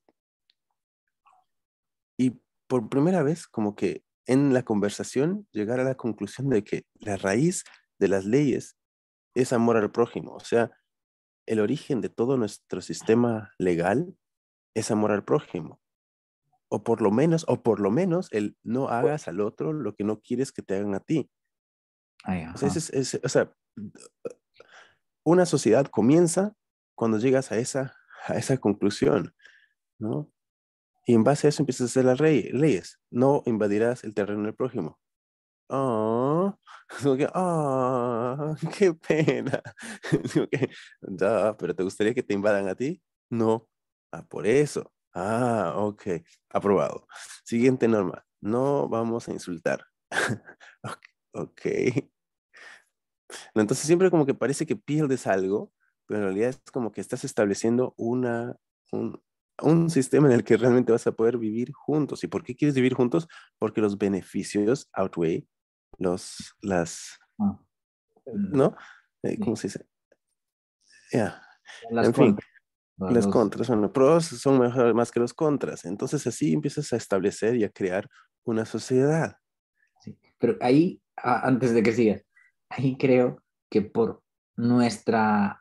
y por primera vez como que en la conversación llegar a la conclusión de que la raíz de las leyes es amor al prójimo, o sea, el origen de todo nuestro sistema legal es amor al prójimo. O por lo menos, o por lo menos, el no hagas al otro lo que no quieres que te hagan a ti. ay, O sea, ajá. ese es, ese- o sea, una sociedad comienza cuando llegas a esa, a esa conclusión, ¿no? Y en base a eso empiezas a hacer las rey- leyes. No invadirás el terreno del prójimo. oh, como que, oh, qué pena. Como que, "Da, pero ¿te gustaría que te invadan a ti? No. Ah, por eso. Ah, ok. Aprobado. Siguiente norma. No vamos a insultar. Ok. Ok. Entonces siempre como que parece que pierdes algo, pero en realidad es como que estás estableciendo una, un, un sistema en el que realmente vas a poder vivir juntos. ¿Y por qué quieres vivir juntos? Porque los beneficios outweigh los, las, Ah, ¿no? Eh, ¿Cómo sí. se dice? Ya. Las En fin, contras, los, las los- contras, bueno, pros son mejor más que los contras. Entonces así empiezas a establecer y a crear una sociedad. sí. Pero ahí, a- antes de que sigas, ahí creo que por nuestra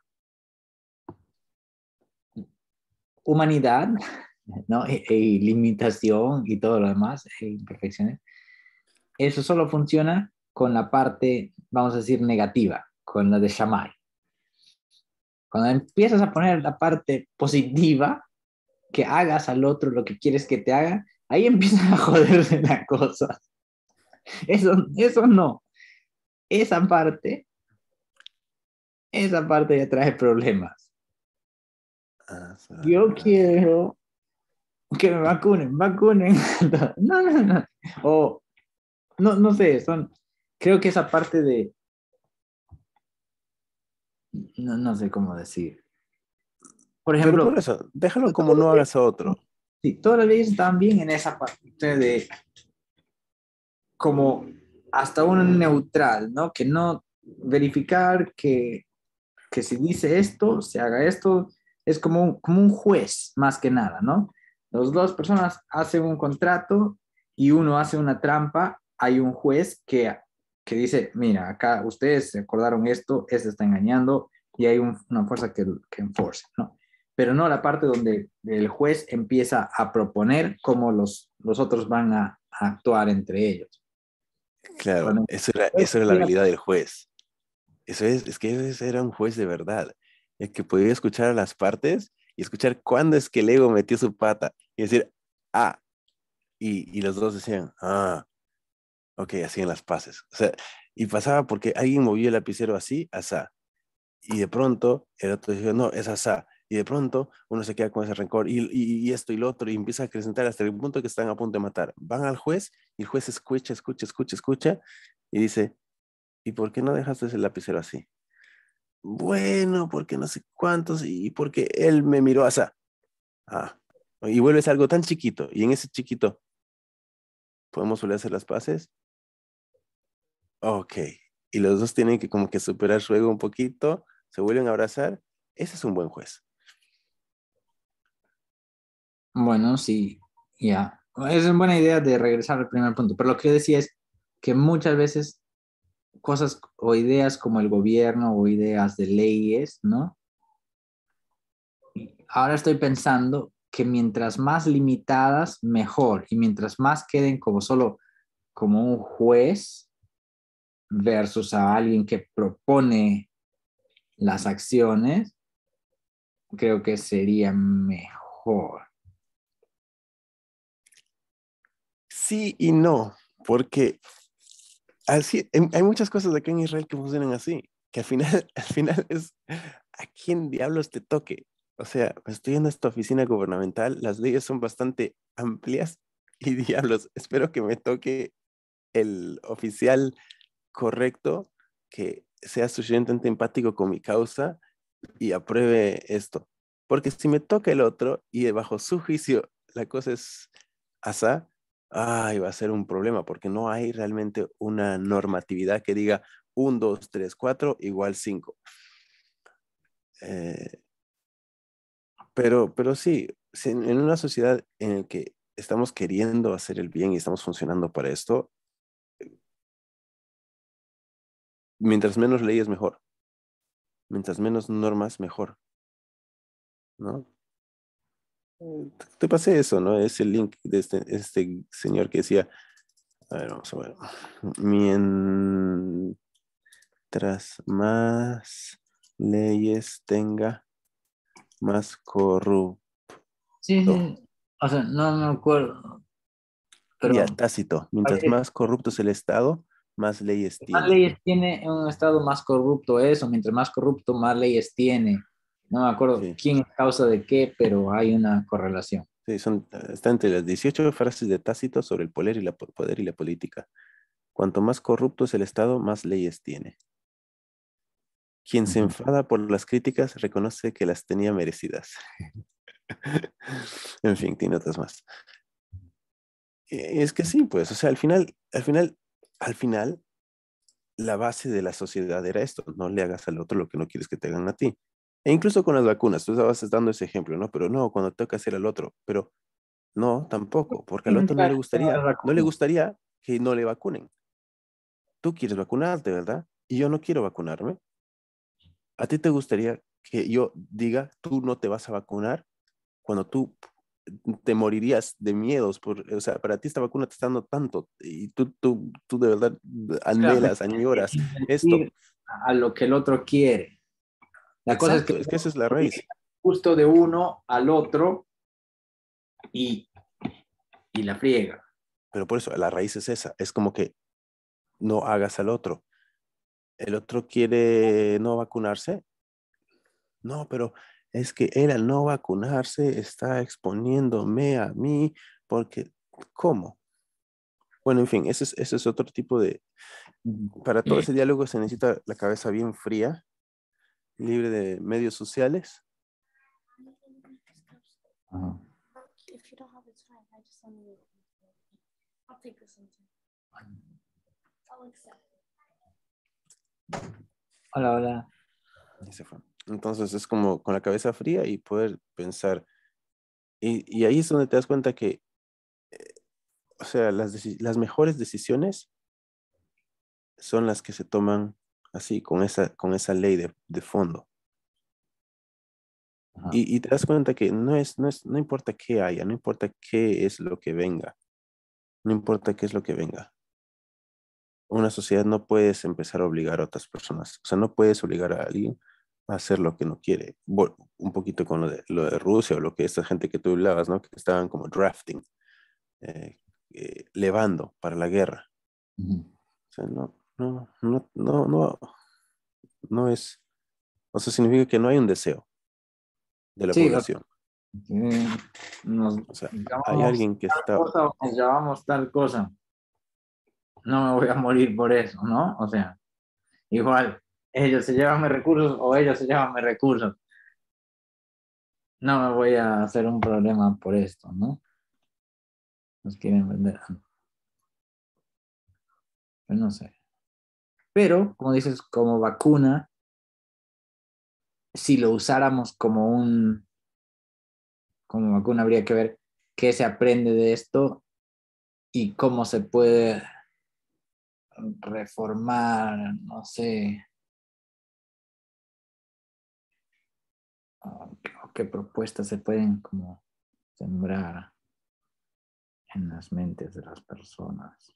humanidad, ¿no? E, e limitación y todo lo demás, e imperfecciones, eso solo funciona con la parte, vamos a decir, negativa, con la de Shammai. Cuando empiezas a poner la parte positiva, que hagas al otro lo que quieres que te haga, ahí empiezan a joderse la cosa. Eso, eso no. Esa parte, esa parte ya trae problemas. Ah, Yo ah, quiero que me vacunen, vacunen. No, no, no. O, no, no sé, son, creo que esa parte de, no, no sé cómo decir. Por pero ejemplo, por eso, déjalo como todas no las hagas a otro. sí, todas las leyes están bien en esa parte de como hasta un neutral, ¿no? Que no verificar que, que si dice esto, se haga esto, es como un, como un juez más que nada, ¿no? Las dos personas hacen un contrato y uno hace una trampa, hay un juez que, que dice, mira, acá ustedes se acordaron esto, este está engañando y hay un, una fuerza que, que enforce, ¿no? Pero no la parte donde el juez empieza a proponer cómo los, los otros van a, a actuar entre ellos. Claro, Cuando eso era, el eso era la juez habilidad del juez. Eso es, es que ese era un juez de verdad, el que podía escuchar a las partes y escuchar cuándo es que el ego metió su pata y decir, ah, y, y los dos decían, ah, ok, hacían las paces. O sea, y pasaba porque alguien movió el lapicero así, asá, y de pronto el otro dijo, no, es asá, y de pronto uno se queda con ese rencor y, y, y esto y lo otro y empieza a acrecentar hasta el punto que están a punto de matar. Van al juez y el juez escucha, escucha, escucha, escucha y dice, ¿y por qué no dejaste ese lapicero así? Bueno, porque no sé cuántos, y porque él me miró así. Ah, y vuelves a algo tan chiquito, y en ese chiquito, ¿podemos volver a hacer las paces? Ok. Y los dos tienen que como que superar su ego un poquito, se vuelven a abrazar. Ese es un buen juez. Bueno, sí, ya. Es una buena idea de regresar al primer punto, pero lo que yo decía es que muchas veces cosas o ideas como el gobierno o ideas de leyes, ¿no? Ahora estoy pensando que mientras más limitadas, mejor, y mientras más queden como solo como un juez versus a alguien que propone las acciones, creo que sería mejor. Sí y no, porque así, hay hay muchas cosas acá en Israel que funcionan así, que al final, al final es a quién diablos te toque. O sea, estoy en esta oficina gubernamental, las leyes son bastante amplias y diablos, espero que me toque el oficial correcto, que sea suficientemente empático con mi causa y apruebe esto. Porque si me toca el otro y bajo su juicio la cosa es asá, ay, va a ser un problema porque no hay realmente una normatividad que diga uno, dos, tres, cuatro igual cinco. Eh, pero, pero sí, si en en una sociedad en la que estamos queriendo hacer el bien y estamos funcionando para esto, mientras menos leyes mejor, mientras menos normas mejor, ¿no? Eh, Te pasé eso, ¿no? Es el link de este, este señor que decía, a ver, vamos a ver, mientras más leyes tenga, más corrupto. Sí, sí. O sea, no me acuerdo, Ya, pero tácito. Mientras más corrupto es el Estado, más leyes Más tiene. leyes tiene en un estado más corrupto eso, mientras más corrupto, más leyes tiene. No me acuerdo Sí, quién es causa de qué, pero hay una correlación. sí, son, está entre las dieciocho frases de Tácito sobre el poder y la, po- poder y la política. Cuanto más corrupto es el Estado, más leyes tiene. Quien se Ujú. enfada por las críticas reconoce que las tenía merecidas. En fin, tiene otras más. Eh, Es que sí, pues, o sea, al final, al final, al final, la base de la sociedad era esto, no le hagas al otro lo que no quieres que te hagan a ti. E incluso con las vacunas, tú estabas dando ese ejemplo, ¿no? Pero no, cuando toca hacer al otro, pero no, tampoco, porque al otro no le Inventaron las gustaría, no le vacunas. gustaría que no le vacunen. Tú quieres vacunarte, ¿verdad? Y yo no quiero vacunarme. ¿A ti te gustaría que yo diga, tú no te vas a vacunar cuando tú te morirías de miedos? Por, o sea, para ti esta vacuna te está dando tanto y tú, tú, tú de verdad O sea, me anhelas, tiene que añoras esto. invertir a lo que el otro quiere. La cosa es que Exacto, es que esa es la uno raíz. justo de uno al otro y, y la friega. Pero por eso, la raíz es esa. Es como que no hagas al otro. El otro quiere no vacunarse. No, pero es que él al no vacunarse está exponiéndome a mí porque, ¿cómo? Bueno, en fin, ese es, ese es otro tipo de... Para todo ese diálogo se necesita la cabeza bien fría, libre de medios sociales. Ajá. If you don't have the time, I just want to. I'll take this into. I'll accept. Hola, hola. Y se fue. Entonces es como con la cabeza fría y poder pensar. Y, y ahí es donde te das cuenta que, o sea, las, deci- las mejores decisiones son las que se toman así, con esa, con esa ley de, de fondo. Ajá. Y, y te das cuenta que no es, no es, no importa qué haya, no importa qué es lo que venga, no importa qué es lo que venga. Una sociedad no puedes empezar a obligar a otras personas. O sea, no puedes obligar a alguien a hacer lo que no quiere. Bueno, un poquito con lo de, lo de Rusia o lo que esta gente que tú hablabas, ¿no? Que estaban como drafting, eh, eh, levando para la guerra. Ujú. O sea, no, no, no, no, no, no es, o sea, significa que no hay un deseo de la Sí, o población. eh, nos O sea, hay llamamos alguien que tal está, cosa o nos llamamos tal cosa. No me voy a morir por eso, ¿no? O sea, igual, ellos se llevan mis recursos o ellos se llevan mis recursos. No me voy a hacer un problema por esto, ¿no? Nos quieren vender. Pues no sé. Pero, como dices, como vacuna, si lo usáramos como un, como vacuna, habría que ver qué se aprende de esto y cómo se puede reformar, no sé, o qué, o qué propuestas se pueden como sembrar en las mentes de las personas.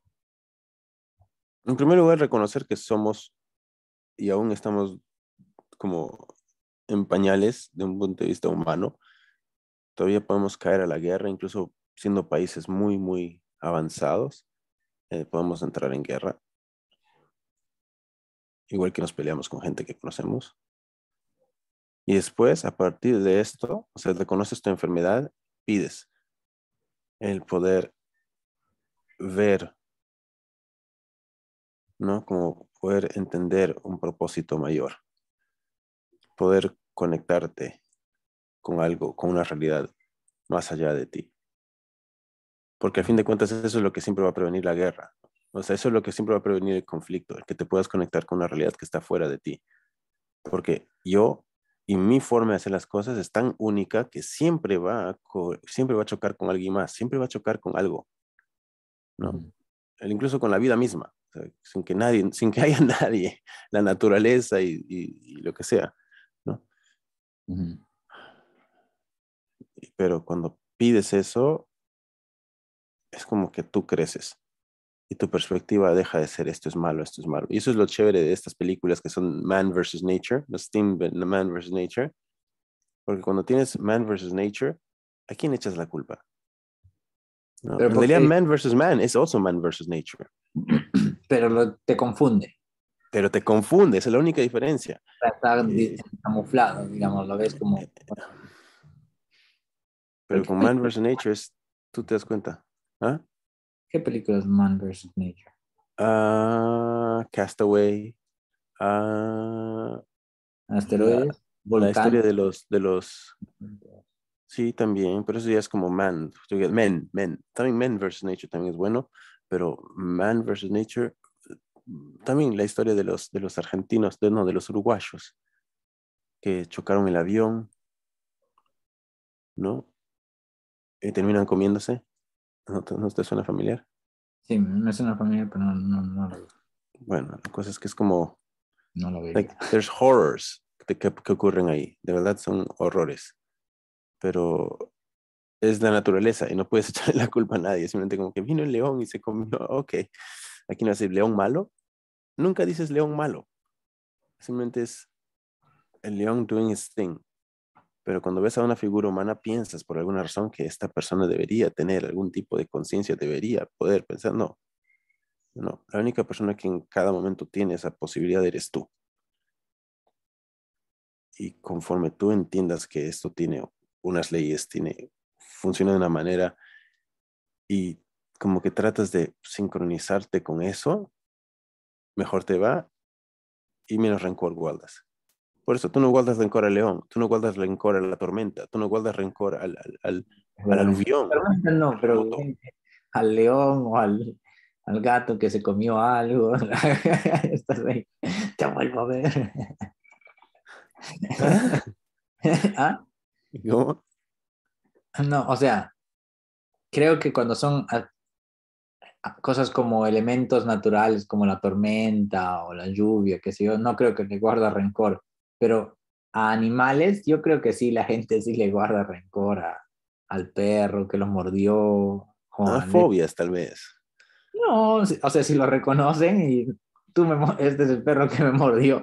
en primer lugar, reconocer que somos y aún estamos como en pañales de un punto de vista humano. Todavía podemos caer a la guerra, incluso siendo países muy, muy avanzados, eh, podemos entrar en guerra, igual que nos peleamos con gente que conocemos. Y después, a partir de esto, o sea, reconoces tu enfermedad, pides el poder ver, ¿no? Como poder entender un propósito mayor, poder conectarte con algo, con una realidad más allá de ti. Porque al fin de cuentas eso es lo que siempre va a prevenir la guerra. O sea, eso es lo que siempre va a prevenir el conflicto, el que te puedas conectar con una realidad que está fuera de ti. Porque yo y mi forma de hacer las cosas es tan única que siempre va a, co- siempre va a chocar con alguien más, siempre va a chocar con algo, ¿no? Ujú. El- incluso con la vida misma, o sea, sin que nadie, sin que haya nadie, la naturaleza y, y- y lo que sea, ¿no? Ujú. Y- Pero cuando pides eso, es como que tú creces y tu perspectiva deja de ser esto es malo, esto es malo. Y eso es lo chévere de estas películas que son Man versus Nature, los Team Man versus Nature, porque cuando tienes Man versus Nature, ¿a quién echas la culpa? ¿No? Pero En realidad, porque, Man versus Man es also Man versus Nature. pero lo, te confunde. Pero te confunde, esa es la única diferencia. Está di- Eh, camuflado, digamos, lo ves como... pero ¿Qué, con Man versus. Nature es, tú te das cuenta. ¿Ah? qué película es Man versus. Nature? Ah, Castaway. Ah, la, Asteroides, la volcán. historia de los, de los, sí, también, pero eso ya es como Man, Men, Men. También Men versus. Nature también es bueno, pero Man versus. Nature, también la historia de los, de los argentinos, de, no, de los uruguayos que chocaron el avión, ¿no? Y terminan comiéndose. ¿No te, no te suena familiar? Sí, me suena familiar, pero no, no, no, lo, Bueno, la cosa es que es como, no lo like, vería. there's horrors que, que, que ocurren ahí. De verdad son horrores. Pero es la naturaleza y no puedes echarle la culpa a nadie. Simplemente como que vino el león y se comió. Ok, aquí no hace león malo. Nunca dices león malo. Simplemente es el león doing his thing. Pero cuando ves a una figura humana, piensas por alguna razón que esta persona debería tener algún tipo de conciencia, debería poder pensar. No, no. La única persona que en cada momento tiene esa posibilidad eres tú. Y conforme tú entiendas que esto tiene unas leyes, tiene, funciona de una manera y como que tratas de sincronizarte con eso, mejor te va y menos rencor guardas. Por eso tú no guardas rencor al león, tú no guardas rencor a la tormenta, tú no guardas rencor al, al, al, al aluvión. Realmente no, pero No. al león o al, al gato que se comió algo, estás ahí, te vuelvo a ver. ¿Ah? ¿Ah? ¿Cómo? No, o sea, creo que cuando son a- a- cosas como elementos naturales, como la tormenta o la lluvia, que sé yo, no creo que le guarda rencor, pero a animales, yo creo que sí, la gente sí le guarda rencor a- al perro que lo mordió, o Ah, al... e-. fobias tal vez. No, sí, o sea, si lo reconocen y tú me, mo- este es el perro que me mordió.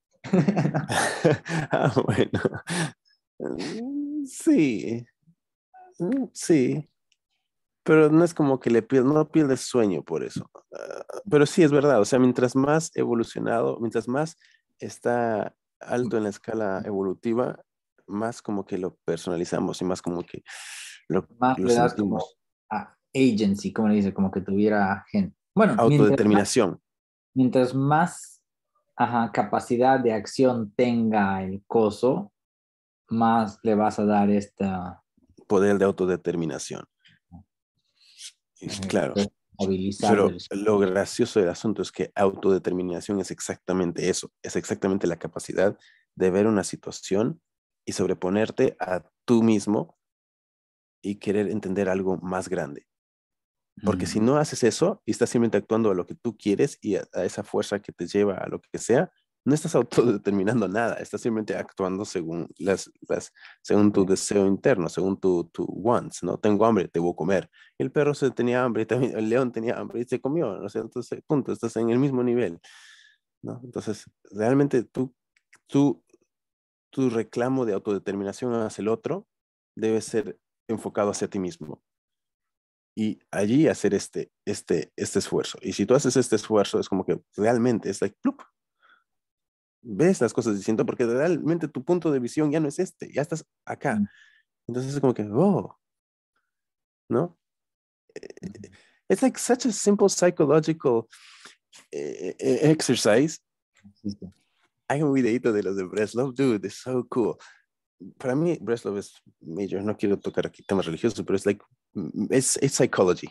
Ah, bueno. Mm, sí, mm, sí. Pero no es como que le pierdes, no pierdes sueño por eso. Ah, pero sí es verdad, o sea, mientras más evolucionado, mientras más está alto en la escala evolutiva, más como que lo personalizamos y más como que lo, Más lo le das como sentimos. a agency, como le dice, como que tuviera gente. Bueno, mientras más, Autodeterminación, mientras más ajá, capacidad de acción tenga el coso, más le vas a dar esta poder de autodeterminación. Y eh, claro, movilizar pero del... lo gracioso del asunto es que autodeterminación es exactamente eso, es exactamente la capacidad de ver una situación y sobreponerte a tú mismo y querer entender algo más grande. Porque si Mm, no haces eso y estás simplemente actuando a lo que tú quieres y a, a esa fuerza que te lleva a lo que sea, no estás autodeterminando nada, estás simplemente actuando según, las, las, según tu deseo interno, según tu, tu wants, ¿no? Tengo hambre, te voy a comer. Y el perro se tenía hambre, y también, el león tenía hambre y se comió, ¿no? O sea, entonces, punto, estás en el mismo nivel, ¿no? Entonces, realmente tú, tú, tu reclamo de autodeterminación hacia el otro debe ser enfocado hacia ti mismo y allí hacer este, este, este esfuerzo. Y si tú haces este esfuerzo, es como que realmente es like, plup, ves las cosas distintas porque realmente tu punto de visión ya no es este, ya estás acá. mm, Entonces es como que, oh, ¿no? mm. It's like such a simple psychological eh, eh, exercise. Sí, sí. Hay un videito de los de Breslov, dude, it's so cool. Para mí, Breslov es major, no quiero tocar aquí temas religiosos, pero es like, it's, it's psychology.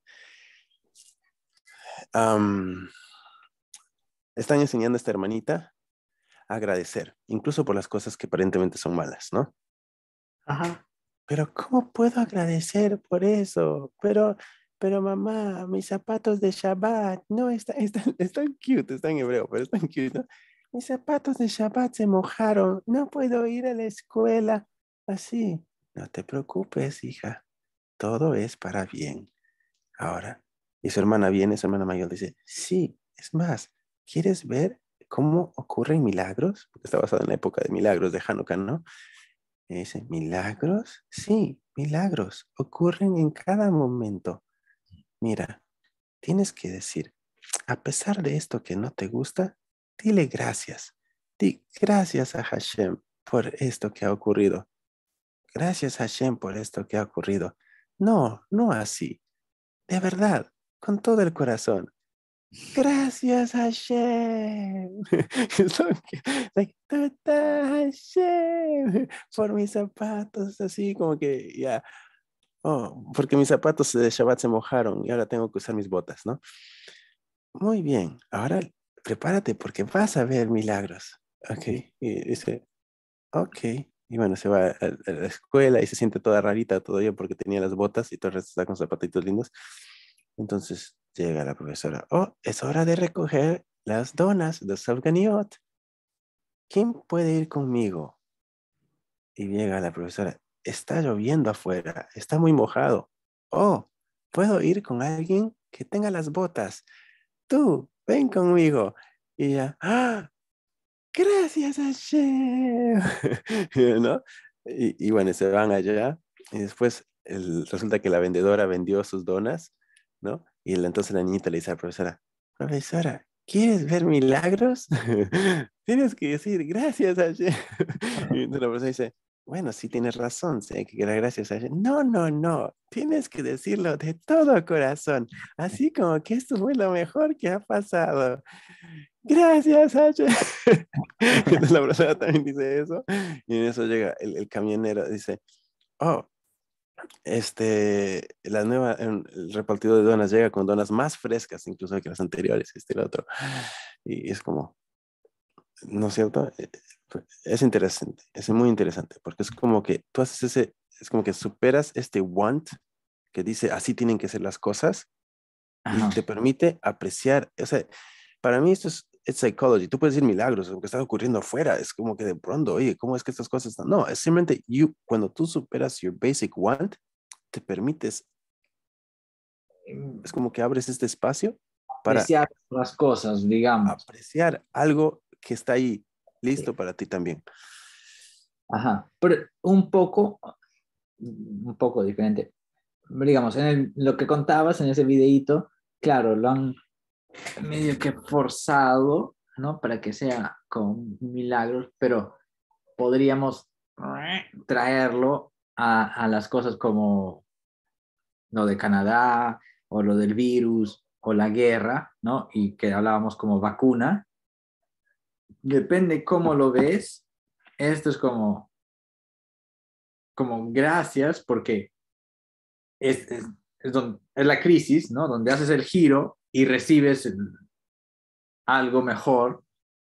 Um, están enseñando a esta hermanita agradecer, incluso por las cosas que aparentemente son malas, ¿no? Ajá. Pero ¿cómo puedo agradecer por eso? Pero, pero mamá, mis zapatos de Shabbat, no, están, están, están cute, están en hebreo, pero están cute, ¿no? Mis zapatos de Shabbat se mojaron, no puedo ir a la escuela así. No te preocupes, hija, todo es para bien. Ahora, y su hermana viene, su hermana mayor dice, sí, es más, ¿quieres ver cómo ocurren milagros? Porque está basado en la época de milagros de Hanukkah, ¿no? Y dice, ¿milagros? Sí, milagros ocurren en cada momento. Mira, tienes que decir, a pesar de esto que no te gusta, dile gracias. Di gracias a Hashem por esto que ha ocurrido. Gracias Hashem por esto que ha ocurrido. No, no así. De verdad, con todo el corazón. Gracias Hashem. So que, like, "Tata Hashem", por mis zapatos, así como que ya. Oh, porque mis zapatos de Shabbat se mojaron y ahora tengo que usar mis botas, ¿no? Muy bien, ahora prepárate porque vas a ver milagros. Ok, y dice, ok. Y bueno, se va a, a la escuela y se siente toda rarita todavía porque tenía las botas y todo el resto está con zapatitos lindos. Entonces llega la profesora. Oh, es hora de recoger las donas de Safganiot. ¿Quién puede ir conmigo? Y llega la profesora. Está lloviendo afuera. Está muy mojado. Oh, ¿puedo ir con alguien que tenga las botas? Tú, ven conmigo. Y ella, ¡ah! Gracias Hashem. ¿No? Y, y bueno, se van allá. Y después el- resulta que la vendedora vendió sus donas, ¿no? Y el- entonces la niñita le dice a la profesora, profesora, ¿quieres ver milagros? Tienes que decir gracias Hashem. Y entonces la profesora dice, bueno, sí tienes razón, sí, hay que dar gracias a Hashem. No, no, no, tienes que decirlo de todo corazón, así como que esto fue lo mejor que ha pasado. Gracias, Hashem. Entonces la profesora también dice eso. Y en eso llega el, el camionero, dice, oh, este, la nueva, el, el repartidor de donas llega con donas más frescas incluso que las anteriores, este y el otro. Y es como, ¿no es cierto? Eh, Es interesante, es muy interesante, porque es como que tú haces ese, es como que superas este want que dice, así tienen que ser las cosas, y Ajá. te permite apreciar, o sea, para mí esto es, es psychology, tú puedes decir milagros, lo que está ocurriendo afuera, es como que de pronto, oye, ¿cómo es que estas cosas están? No, es simplemente you, cuando tú superas your basic want, te permites, es como que abres este espacio para Apreciar las cosas, digamos. apreciar algo que está ahí Sí. listo para ti también. Ajá. Pero un poco, un poco diferente. Digamos, en el- lo que contabas en ese videíto, claro, lo han medio que forzado, ¿no? Para que sea con milagros, pero podríamos eh, traerlo a, a las cosas como lo de Canadá o lo del virus o la guerra, ¿no? Y que hablábamos como vacuna. Depende cómo lo ves. Esto es como, como gracias porque es, es, es, donde, es la crisis, ¿no? Donde haces el giro y recibes el, algo mejor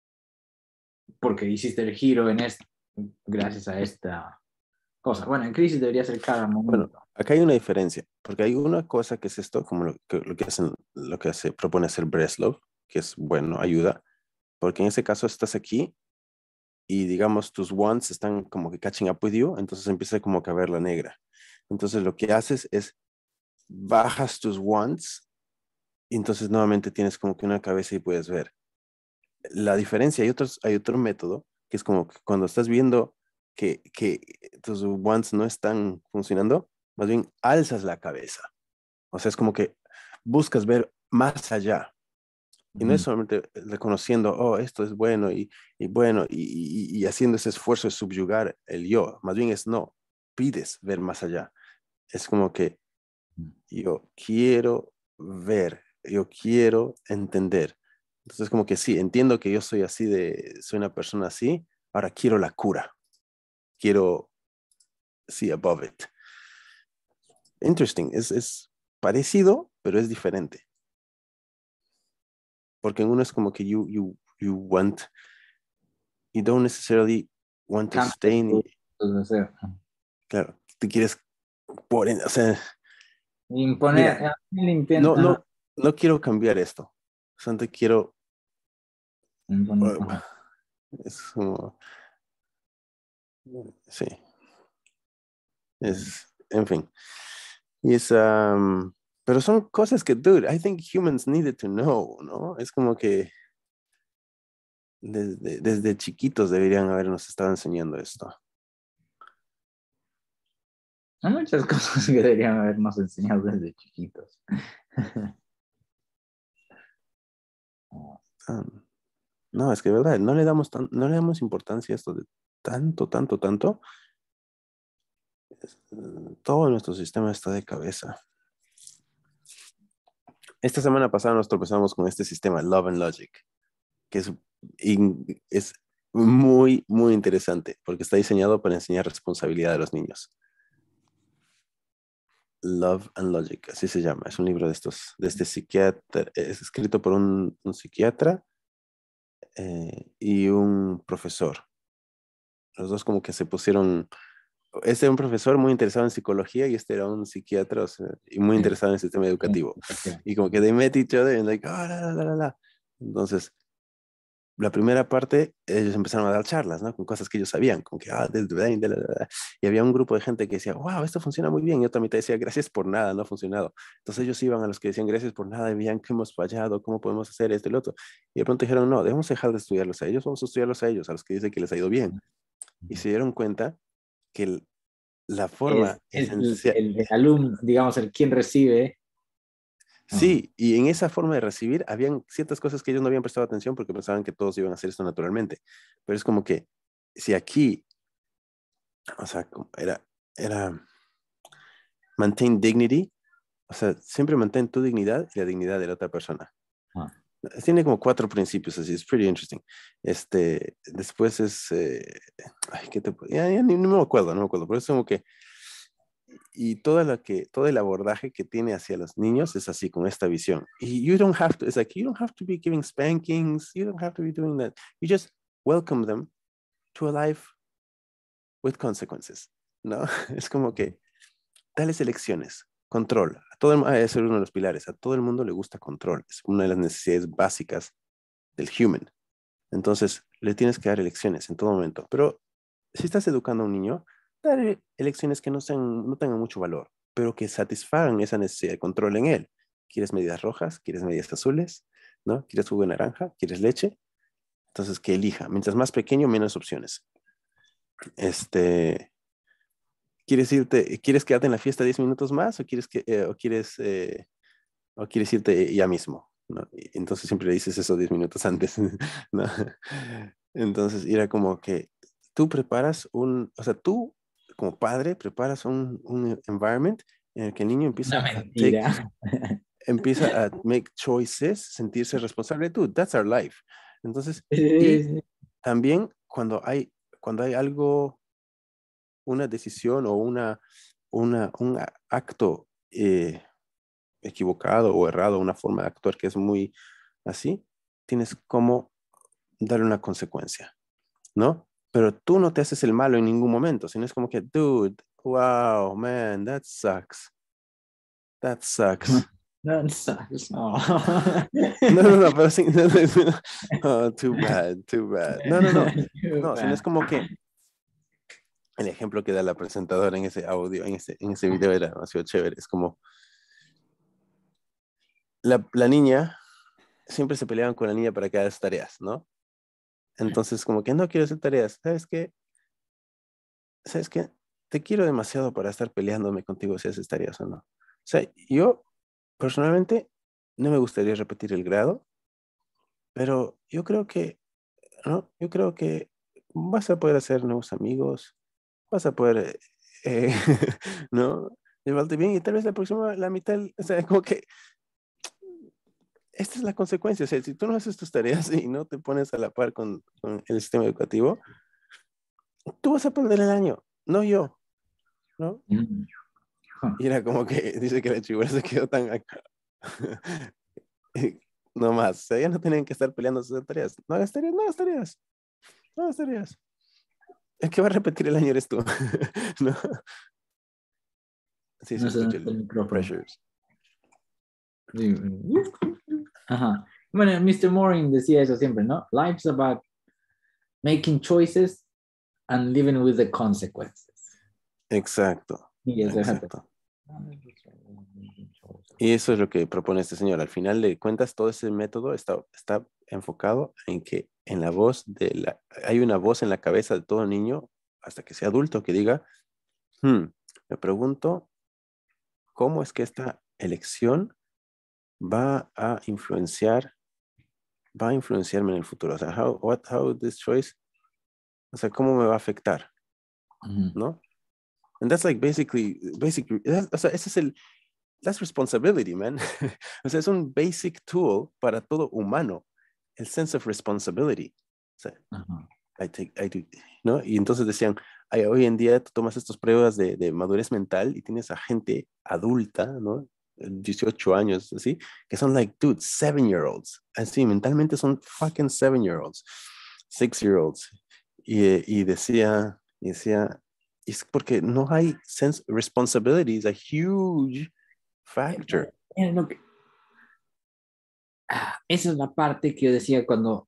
porque hiciste el giro en este, gracias a esta cosa. Bueno, en crisis debería ser cada Bueno, momento. acá hay una diferencia, porque hay una cosa que es esto, como lo que, lo que hacen, lo que se propone hacer Breslov, que es bueno, ayuda, porque en ese caso estás aquí y digamos tus wants están como que catching up with you, entonces empieza como que a ver la negra. Entonces lo que haces es bajas tus wants y entonces nuevamente tienes como que una cabeza y puedes ver. La diferencia, hay otros, hay otro método que es como que cuando estás viendo que, que tus wants no están funcionando, más bien alzas la cabeza. O sea, es como que buscas ver más allá. Y no es Ujú. solamente reconociendo, oh, esto es bueno y, y bueno, y, y, y haciendo ese esfuerzo de subyugar el yo. Más bien es no, pides ver más allá. Es como que yo quiero ver, yo quiero entender. Entonces, como que sí, entiendo que yo soy así de, soy una persona así, ahora quiero la cura. Quiero, sí, above it. Interesting, es, es parecido, pero es diferente. Porque en uno es como que you, you, you want, you don't necessarily want to Cambia stay in, tu- tus deseos. claro, tú quieres, por, o sea, Imponer, mira, eh, limpian- no, ajá, no, no quiero cambiar esto, solamente quiero, imponer, uh, ajá. es como, sí, es, en fin, y es, um, pero son cosas que, dude, I think humans needed to know, ¿no? Es como que desde, desde chiquitos deberían habernos estado enseñando esto. Hay muchas cosas que deberían habernos enseñado desde chiquitos. Ah, no, es que de verdad, no le damos tan, no le damos importancia a esto de tanto, tanto, tanto. Es, eh, todo nuestro sistema está de cabeza. Esta semana pasada nos tropezamos con este sistema, Love and Logic, que es, in- es muy, muy interesante, porque está diseñado para enseñar responsabilidad a los niños. Love and Logic, así se llama. Es un libro de estos, de este psiquiatra, es escrito por un, un psiquiatra eh, y un profesor. Los dos como que se pusieron, este era un profesor muy interesado en psicología y este era un psiquiatra, o sea, y muy Sí, interesado en el sistema sí, educativo. sí. Y como que they met each other and like, ah, la, la, la, la, la. Entonces, la primera parte, ellos empezaron a dar charlas, ¿no? Con cosas que ellos sabían, como que, ah, del brain, de la, la, la. Y había un grupo de gente que decía, wow, esto funciona muy bien. Y otra mitad decía, gracias por nada, no ha funcionado. Entonces ellos iban a los que decían, gracias por nada, y veían que hemos fallado, cómo podemos hacer esto y lo otro. Y de pronto dijeron, no, debemos dejar de estudiarlos a ellos, vamos a estudiarlos a ellos, a los que dicen que les ha ido bien. Y se dieron cuenta que el- la forma Es, es el, esencial, el alumno, digamos, el quien recibe. Ah, sí, y en esa forma de recibir, habían ciertas cosas que ellos no habían prestado atención porque pensaban que todos iban a hacer esto naturalmente. Pero es como que si aquí, o sea, como era, era maintain dignity, o sea, siempre mantén tu dignidad y la dignidad de la otra persona. ah. Tiene como cuatro principios así, es pretty interesting. Este, después es, eh, ay, ¿qué te puedo- ya, ya ni, no me acuerdo, no me acuerdo, pero es como que, y toda la que, todo el abordaje que tiene hacia los niños es así, con esta visión. Y you don't have to, it's like, you don't have to be giving spankings, you don't have to be doing that. You just welcome them to a life with consequences, ¿no? Es como que, dales elecciones, control. A todo el, ah, ese es uno de los pilares. A todo el mundo le gusta control. Es una de las necesidades básicas del human. Entonces, le tienes que dar elecciones en todo momento. Pero si estás educando a un niño, dale elecciones que no, sean, no tengan mucho valor, pero que satisfagan esa necesidad de control en él. ¿Quieres medias rojas? ¿Quieres medias azules? ¿No? ¿Quieres jugo de naranja? ¿Quieres leche? Entonces, que elija. Mientras más pequeño, menos opciones. Este, ¿quieres irte, quieres quedarte en la fiesta diez minutos más o quieres, que, eh, o quieres, eh, o quieres irte ya mismo? ¿No? Y entonces siempre le dices eso diez minutos antes, ¿no? Entonces era como que tú preparas un, o sea, tú como padre preparas un, un environment en el que el niño empieza Una a take, mentira. empieza a make choices, sentirse responsable. Dude, that's our life. Entonces, y Sí, también cuando hay, cuando hay algo, una decisión o una, una, un acto eh, equivocado o errado, una forma de actuar que es muy así, tienes como darle una consecuencia, ¿no? Pero tú no te haces el malo en ningún momento, sino es como que, dude, wow, man, that sucks. That sucks. no, no, no. No, no, no, pero sí. No, no, no. Oh, too bad, too bad. No, no, no. No, sino es como que el ejemplo que da la presentadora en ese audio, en ese, en ese video era demasiado chévere. Es como la, la niña, siempre se peleaban con la niña para que haga sus tareas, ¿no? Entonces, como que no quiero hacer tareas. ¿Sabes qué? ¿Sabes qué? Te quiero demasiado para estar peleándome contigo si haces tareas o no. O sea, yo personalmente no me gustaría repetir el grado, pero yo creo que, ¿no? Yo creo que vas a poder hacer nuevos amigos, vas a poder, eh, ¿no? Llevarte bien y tal vez la próxima, la mitad, o sea, como que esta es la consecuencia. O sea, si tú no haces tus tareas y no te pones a la par con, con el sistema educativo, tú vas a perder el año, no yo, ¿no? Y era como que dice que la chihuahua se quedó tan acá. No más, o sea, ya no tienen que estar peleando sus tareas. No hagas tareas, no hagas tareas, no hagas tareas. El que va a repetir el año eres tú. ¿No? Sí, se No sé dónde escucha está el el micrófono. pressures. Ajá. Bueno, mister Morin decía eso siempre, ¿no? Life's about making choices and living with the consequences. Exacto, Y eso, fíjate. exacto. Y eso es lo que propone este señor. Al final de cuentas, todo ese método está, está enfocado en que en la voz de la, hay una voz en la cabeza de todo niño, hasta que sea adulto, que diga, hmm, me pregunto, ¿cómo es que esta elección va a influenciar va a influenciarme en el futuro. O sea, how, what, how this choice, o sea, cómo me va a afectar, Ujú. ¿no? And that's like basically, basically, that's, o sea, ese es el, that's responsibility, man. O sea, es un basic tool para todo humano, el sense of responsibility. O sea, Ajá. I take, I do, ¿no? Y entonces decían, ay, hoy en día tú tomas estas pruebas de, de madurez mental y tienes a gente adulta, ¿no? dieciocho años, así, que son like, dude, seven-year-olds. Así, mentalmente son fucking seven-year-olds, six-year-olds. Y, y decía, y decía, es porque no hay sense, responsibility is a huge factor. Es lo que- ah, esa es la parte que yo decía cuando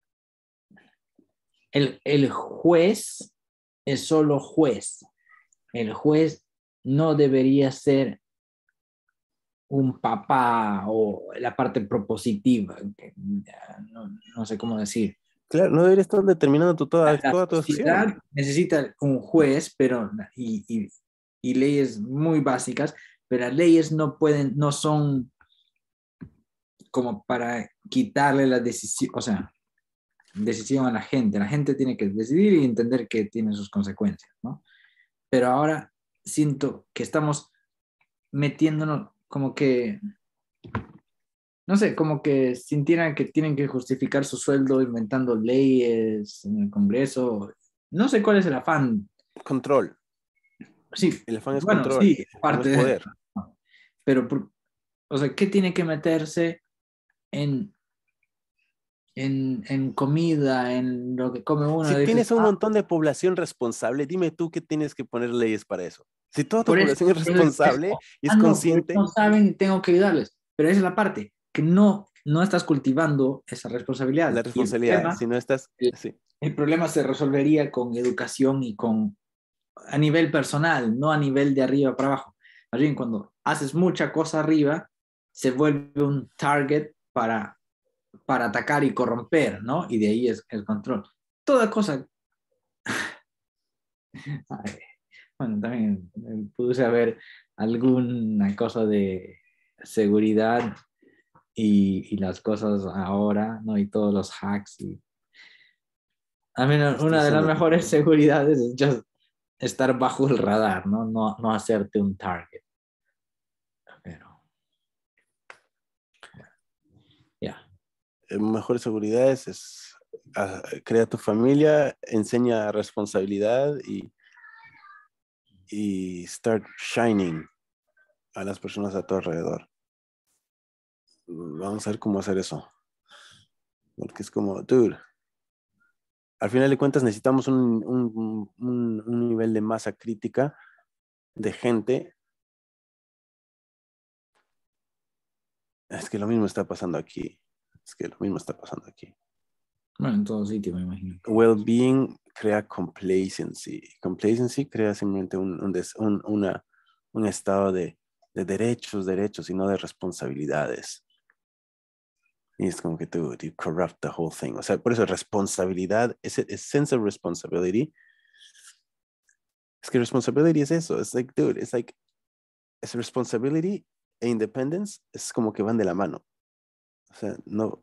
el, el juez es solo juez. El juez no debería ser un papá o la parte propositiva, que, ah, no, no sé cómo decir. Claro, no debería estar determinando tu, toda, La, la toda tu sociedad acción. necesita un juez, pero y, y, y leyes muy básicas, pero las leyes no pueden, no son como para quitarle la decisión, o sea, decisión a la gente. La gente tiene que decidir y entender que tiene sus consecuencias, ¿no? Pero ahora siento que estamos metiéndonos como que, no sé, como que sintieran que tienen que justificar su sueldo inventando leyes en el Congreso. No sé cuál es el afán. Control. Sí, El afán es bueno, control, sí, no parte es de... poder. Pero, por- o sea, ¿qué tiene que meterse en, en, en comida, en lo que come uno? Si Dices, tienes un ah, montón de población responsable, dime tú qué tienes que poner leyes para eso. Si toda tu por eso, población es entonces, es responsable como, y es ah, no, pero consciente, no saben, tengo que ayudarles. Pero esa es la parte, que no, no estás cultivando esa la responsabilidad. Y el responsabilidad, problema, si no estás, el, sí, el problema se resolvería con educación y con a nivel personal, no a nivel de arriba para abajo. Más bien, cuando haces mucha cosa arriba, se vuelve un target para, para atacar y corromper, ¿no? Y de ahí es el control. Toda cosa. Ay, bueno, también eh, puse a ver alguna cosa de seguridad y, y las cosas ahora, ¿no? Y todos los hacks. Y... A mí no- una de las estresándote. mejores seguridades es just estar bajo el radar, ¿no? No, no hacerte un target. Pero, ya. Eh, Mejores seguridades es, ah, crea tu familia, enseña responsabilidad y, y start shining a las personas a tu alrededor. Vamos a ver cómo hacer eso. Porque es como, dude, al final de cuentas necesitamos un, un, un, un nivel de masa crítica de gente. Es que lo mismo está pasando aquí. Es que lo mismo está pasando aquí. Bueno, en todo sitio, me imagino. Well-being crea complacency. Complacency crea simplemente un, un, des, un, una, un estado de, de derechos, derechos y no de responsabilidades. Y es como que tú, you corrupt the whole thing. O sea, por eso responsabilidad, ese, ese sense of responsibility. Es que responsibility es eso. Es like, dude, it's like, es responsibility e independence es como que van de la mano. O sea, no,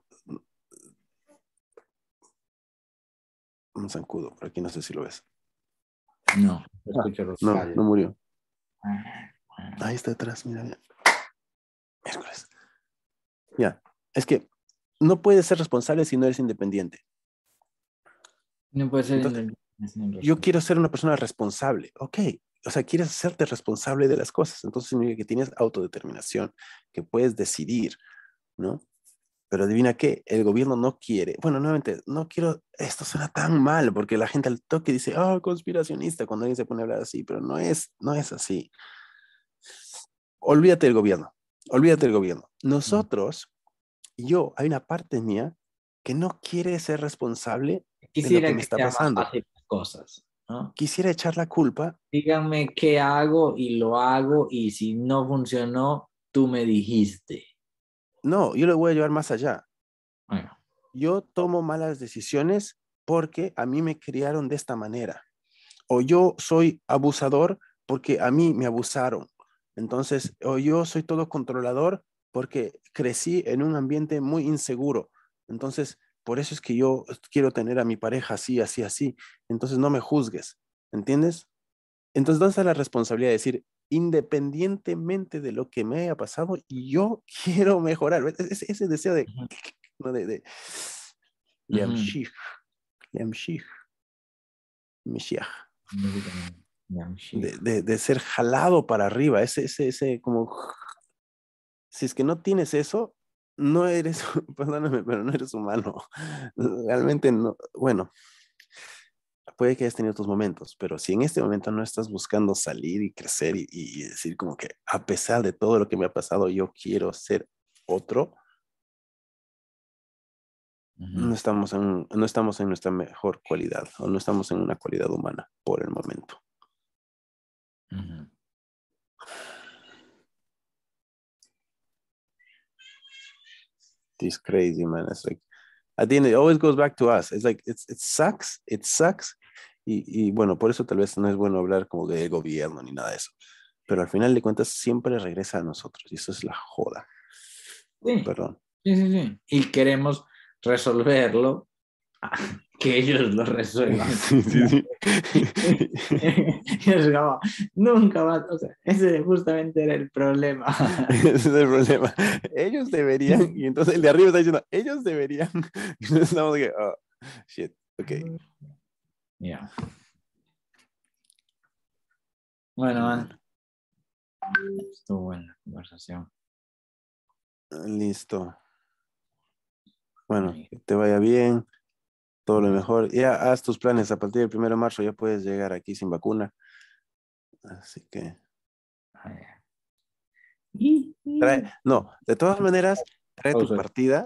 un zancudo, por aquí no sé si lo ves. No, Ah, escucho los no, calles. no murió. Ahí está atrás, mira, mira. Miércoles. Ya, es que no puedes ser responsable si no eres independiente. No puede ser Entonces, en el... yo quiero ser una persona responsable. Ok, o sea, quieres hacerte responsable de las cosas. Entonces significa que tienes autodeterminación, que puedes decidir, ¿no? Pero adivina qué, el gobierno no quiere. Bueno, nuevamente, no quiero, esto suena tan mal, porque la gente al toque dice, oh, conspiracionista, cuando alguien se pone a hablar así, pero no es, no es así. Olvídate del gobierno, olvídate del gobierno. Nosotros, yo, hay una parte mía que no quiere ser responsable de lo que Quisiera me que está sea más pasando. fácil las cosas, ¿no? Quisiera echar la culpa. Díganme qué hago y lo hago y si no funcionó, tú me dijiste. No, yo lo voy a llevar más allá. Bueno, Yo tomo malas decisiones porque a mí me criaron de esta manera. O yo soy abusador porque a mí me abusaron. Entonces, o yo soy todo controlador porque crecí en un ambiente muy inseguro. Entonces, por eso es que yo quiero tener a mi pareja así, así, así. Entonces, no me juzgues, ¿entiendes? Entonces, ¿dónde está la responsabilidad de decir, independientemente de lo que me haya pasado, yo quiero mejorar? Ese, ese deseo de, Ujú. ¿no? de, de Ujú. Liamshich, Liamshich, Mishiach, Ya, sí. de, de, de ser jalado para arriba, ese, ese, ese como, si es que no tienes eso, no eres, perdóname, pero no eres humano. Realmente no, bueno, puede que hayas tenido tus momentos, pero si en este momento no estás buscando salir y crecer y, y decir como que a pesar de todo lo que me ha pasado, yo quiero ser otro, no Ujú. estamos en, no estamos en nuestra mejor cualidad o no estamos en una cualidad humana por el momento. Ujú. It's crazy, man. It's like, at the end, it always goes back to us. It's like, it's, it sucks, it sucks. Y, y bueno, por eso tal vez no es bueno hablar como de gobierno ni nada de eso. Pero al final de cuentas siempre regresa a nosotros y eso es la joda. Sí, Perdón. sí, sí, sí. Y queremos resolverlo, que ellos lo resuelvan. Sí, sí, sí. Y es como, nunca va, o sea, ese justamente era el problema. Ese es el problema. Ellos deberían, y entonces el de arriba está diciendo, ellos deberían. Y nosotros estamos que, oh, shit, ok. Ya. Bueno, man, estuvo buena la conversación. Listo. Bueno, que te vaya bien, todo lo mejor. Ya haz tus planes, a partir del primero de marzo ya puedes llegar aquí sin vacuna. Así que, Y, trae, y- no, de todas maneras, trae tu Pausa. partida,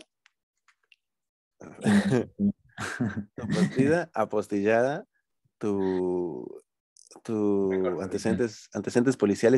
Y- tu partida apostillada, tu, tu antecedentes, antecedentes policiales.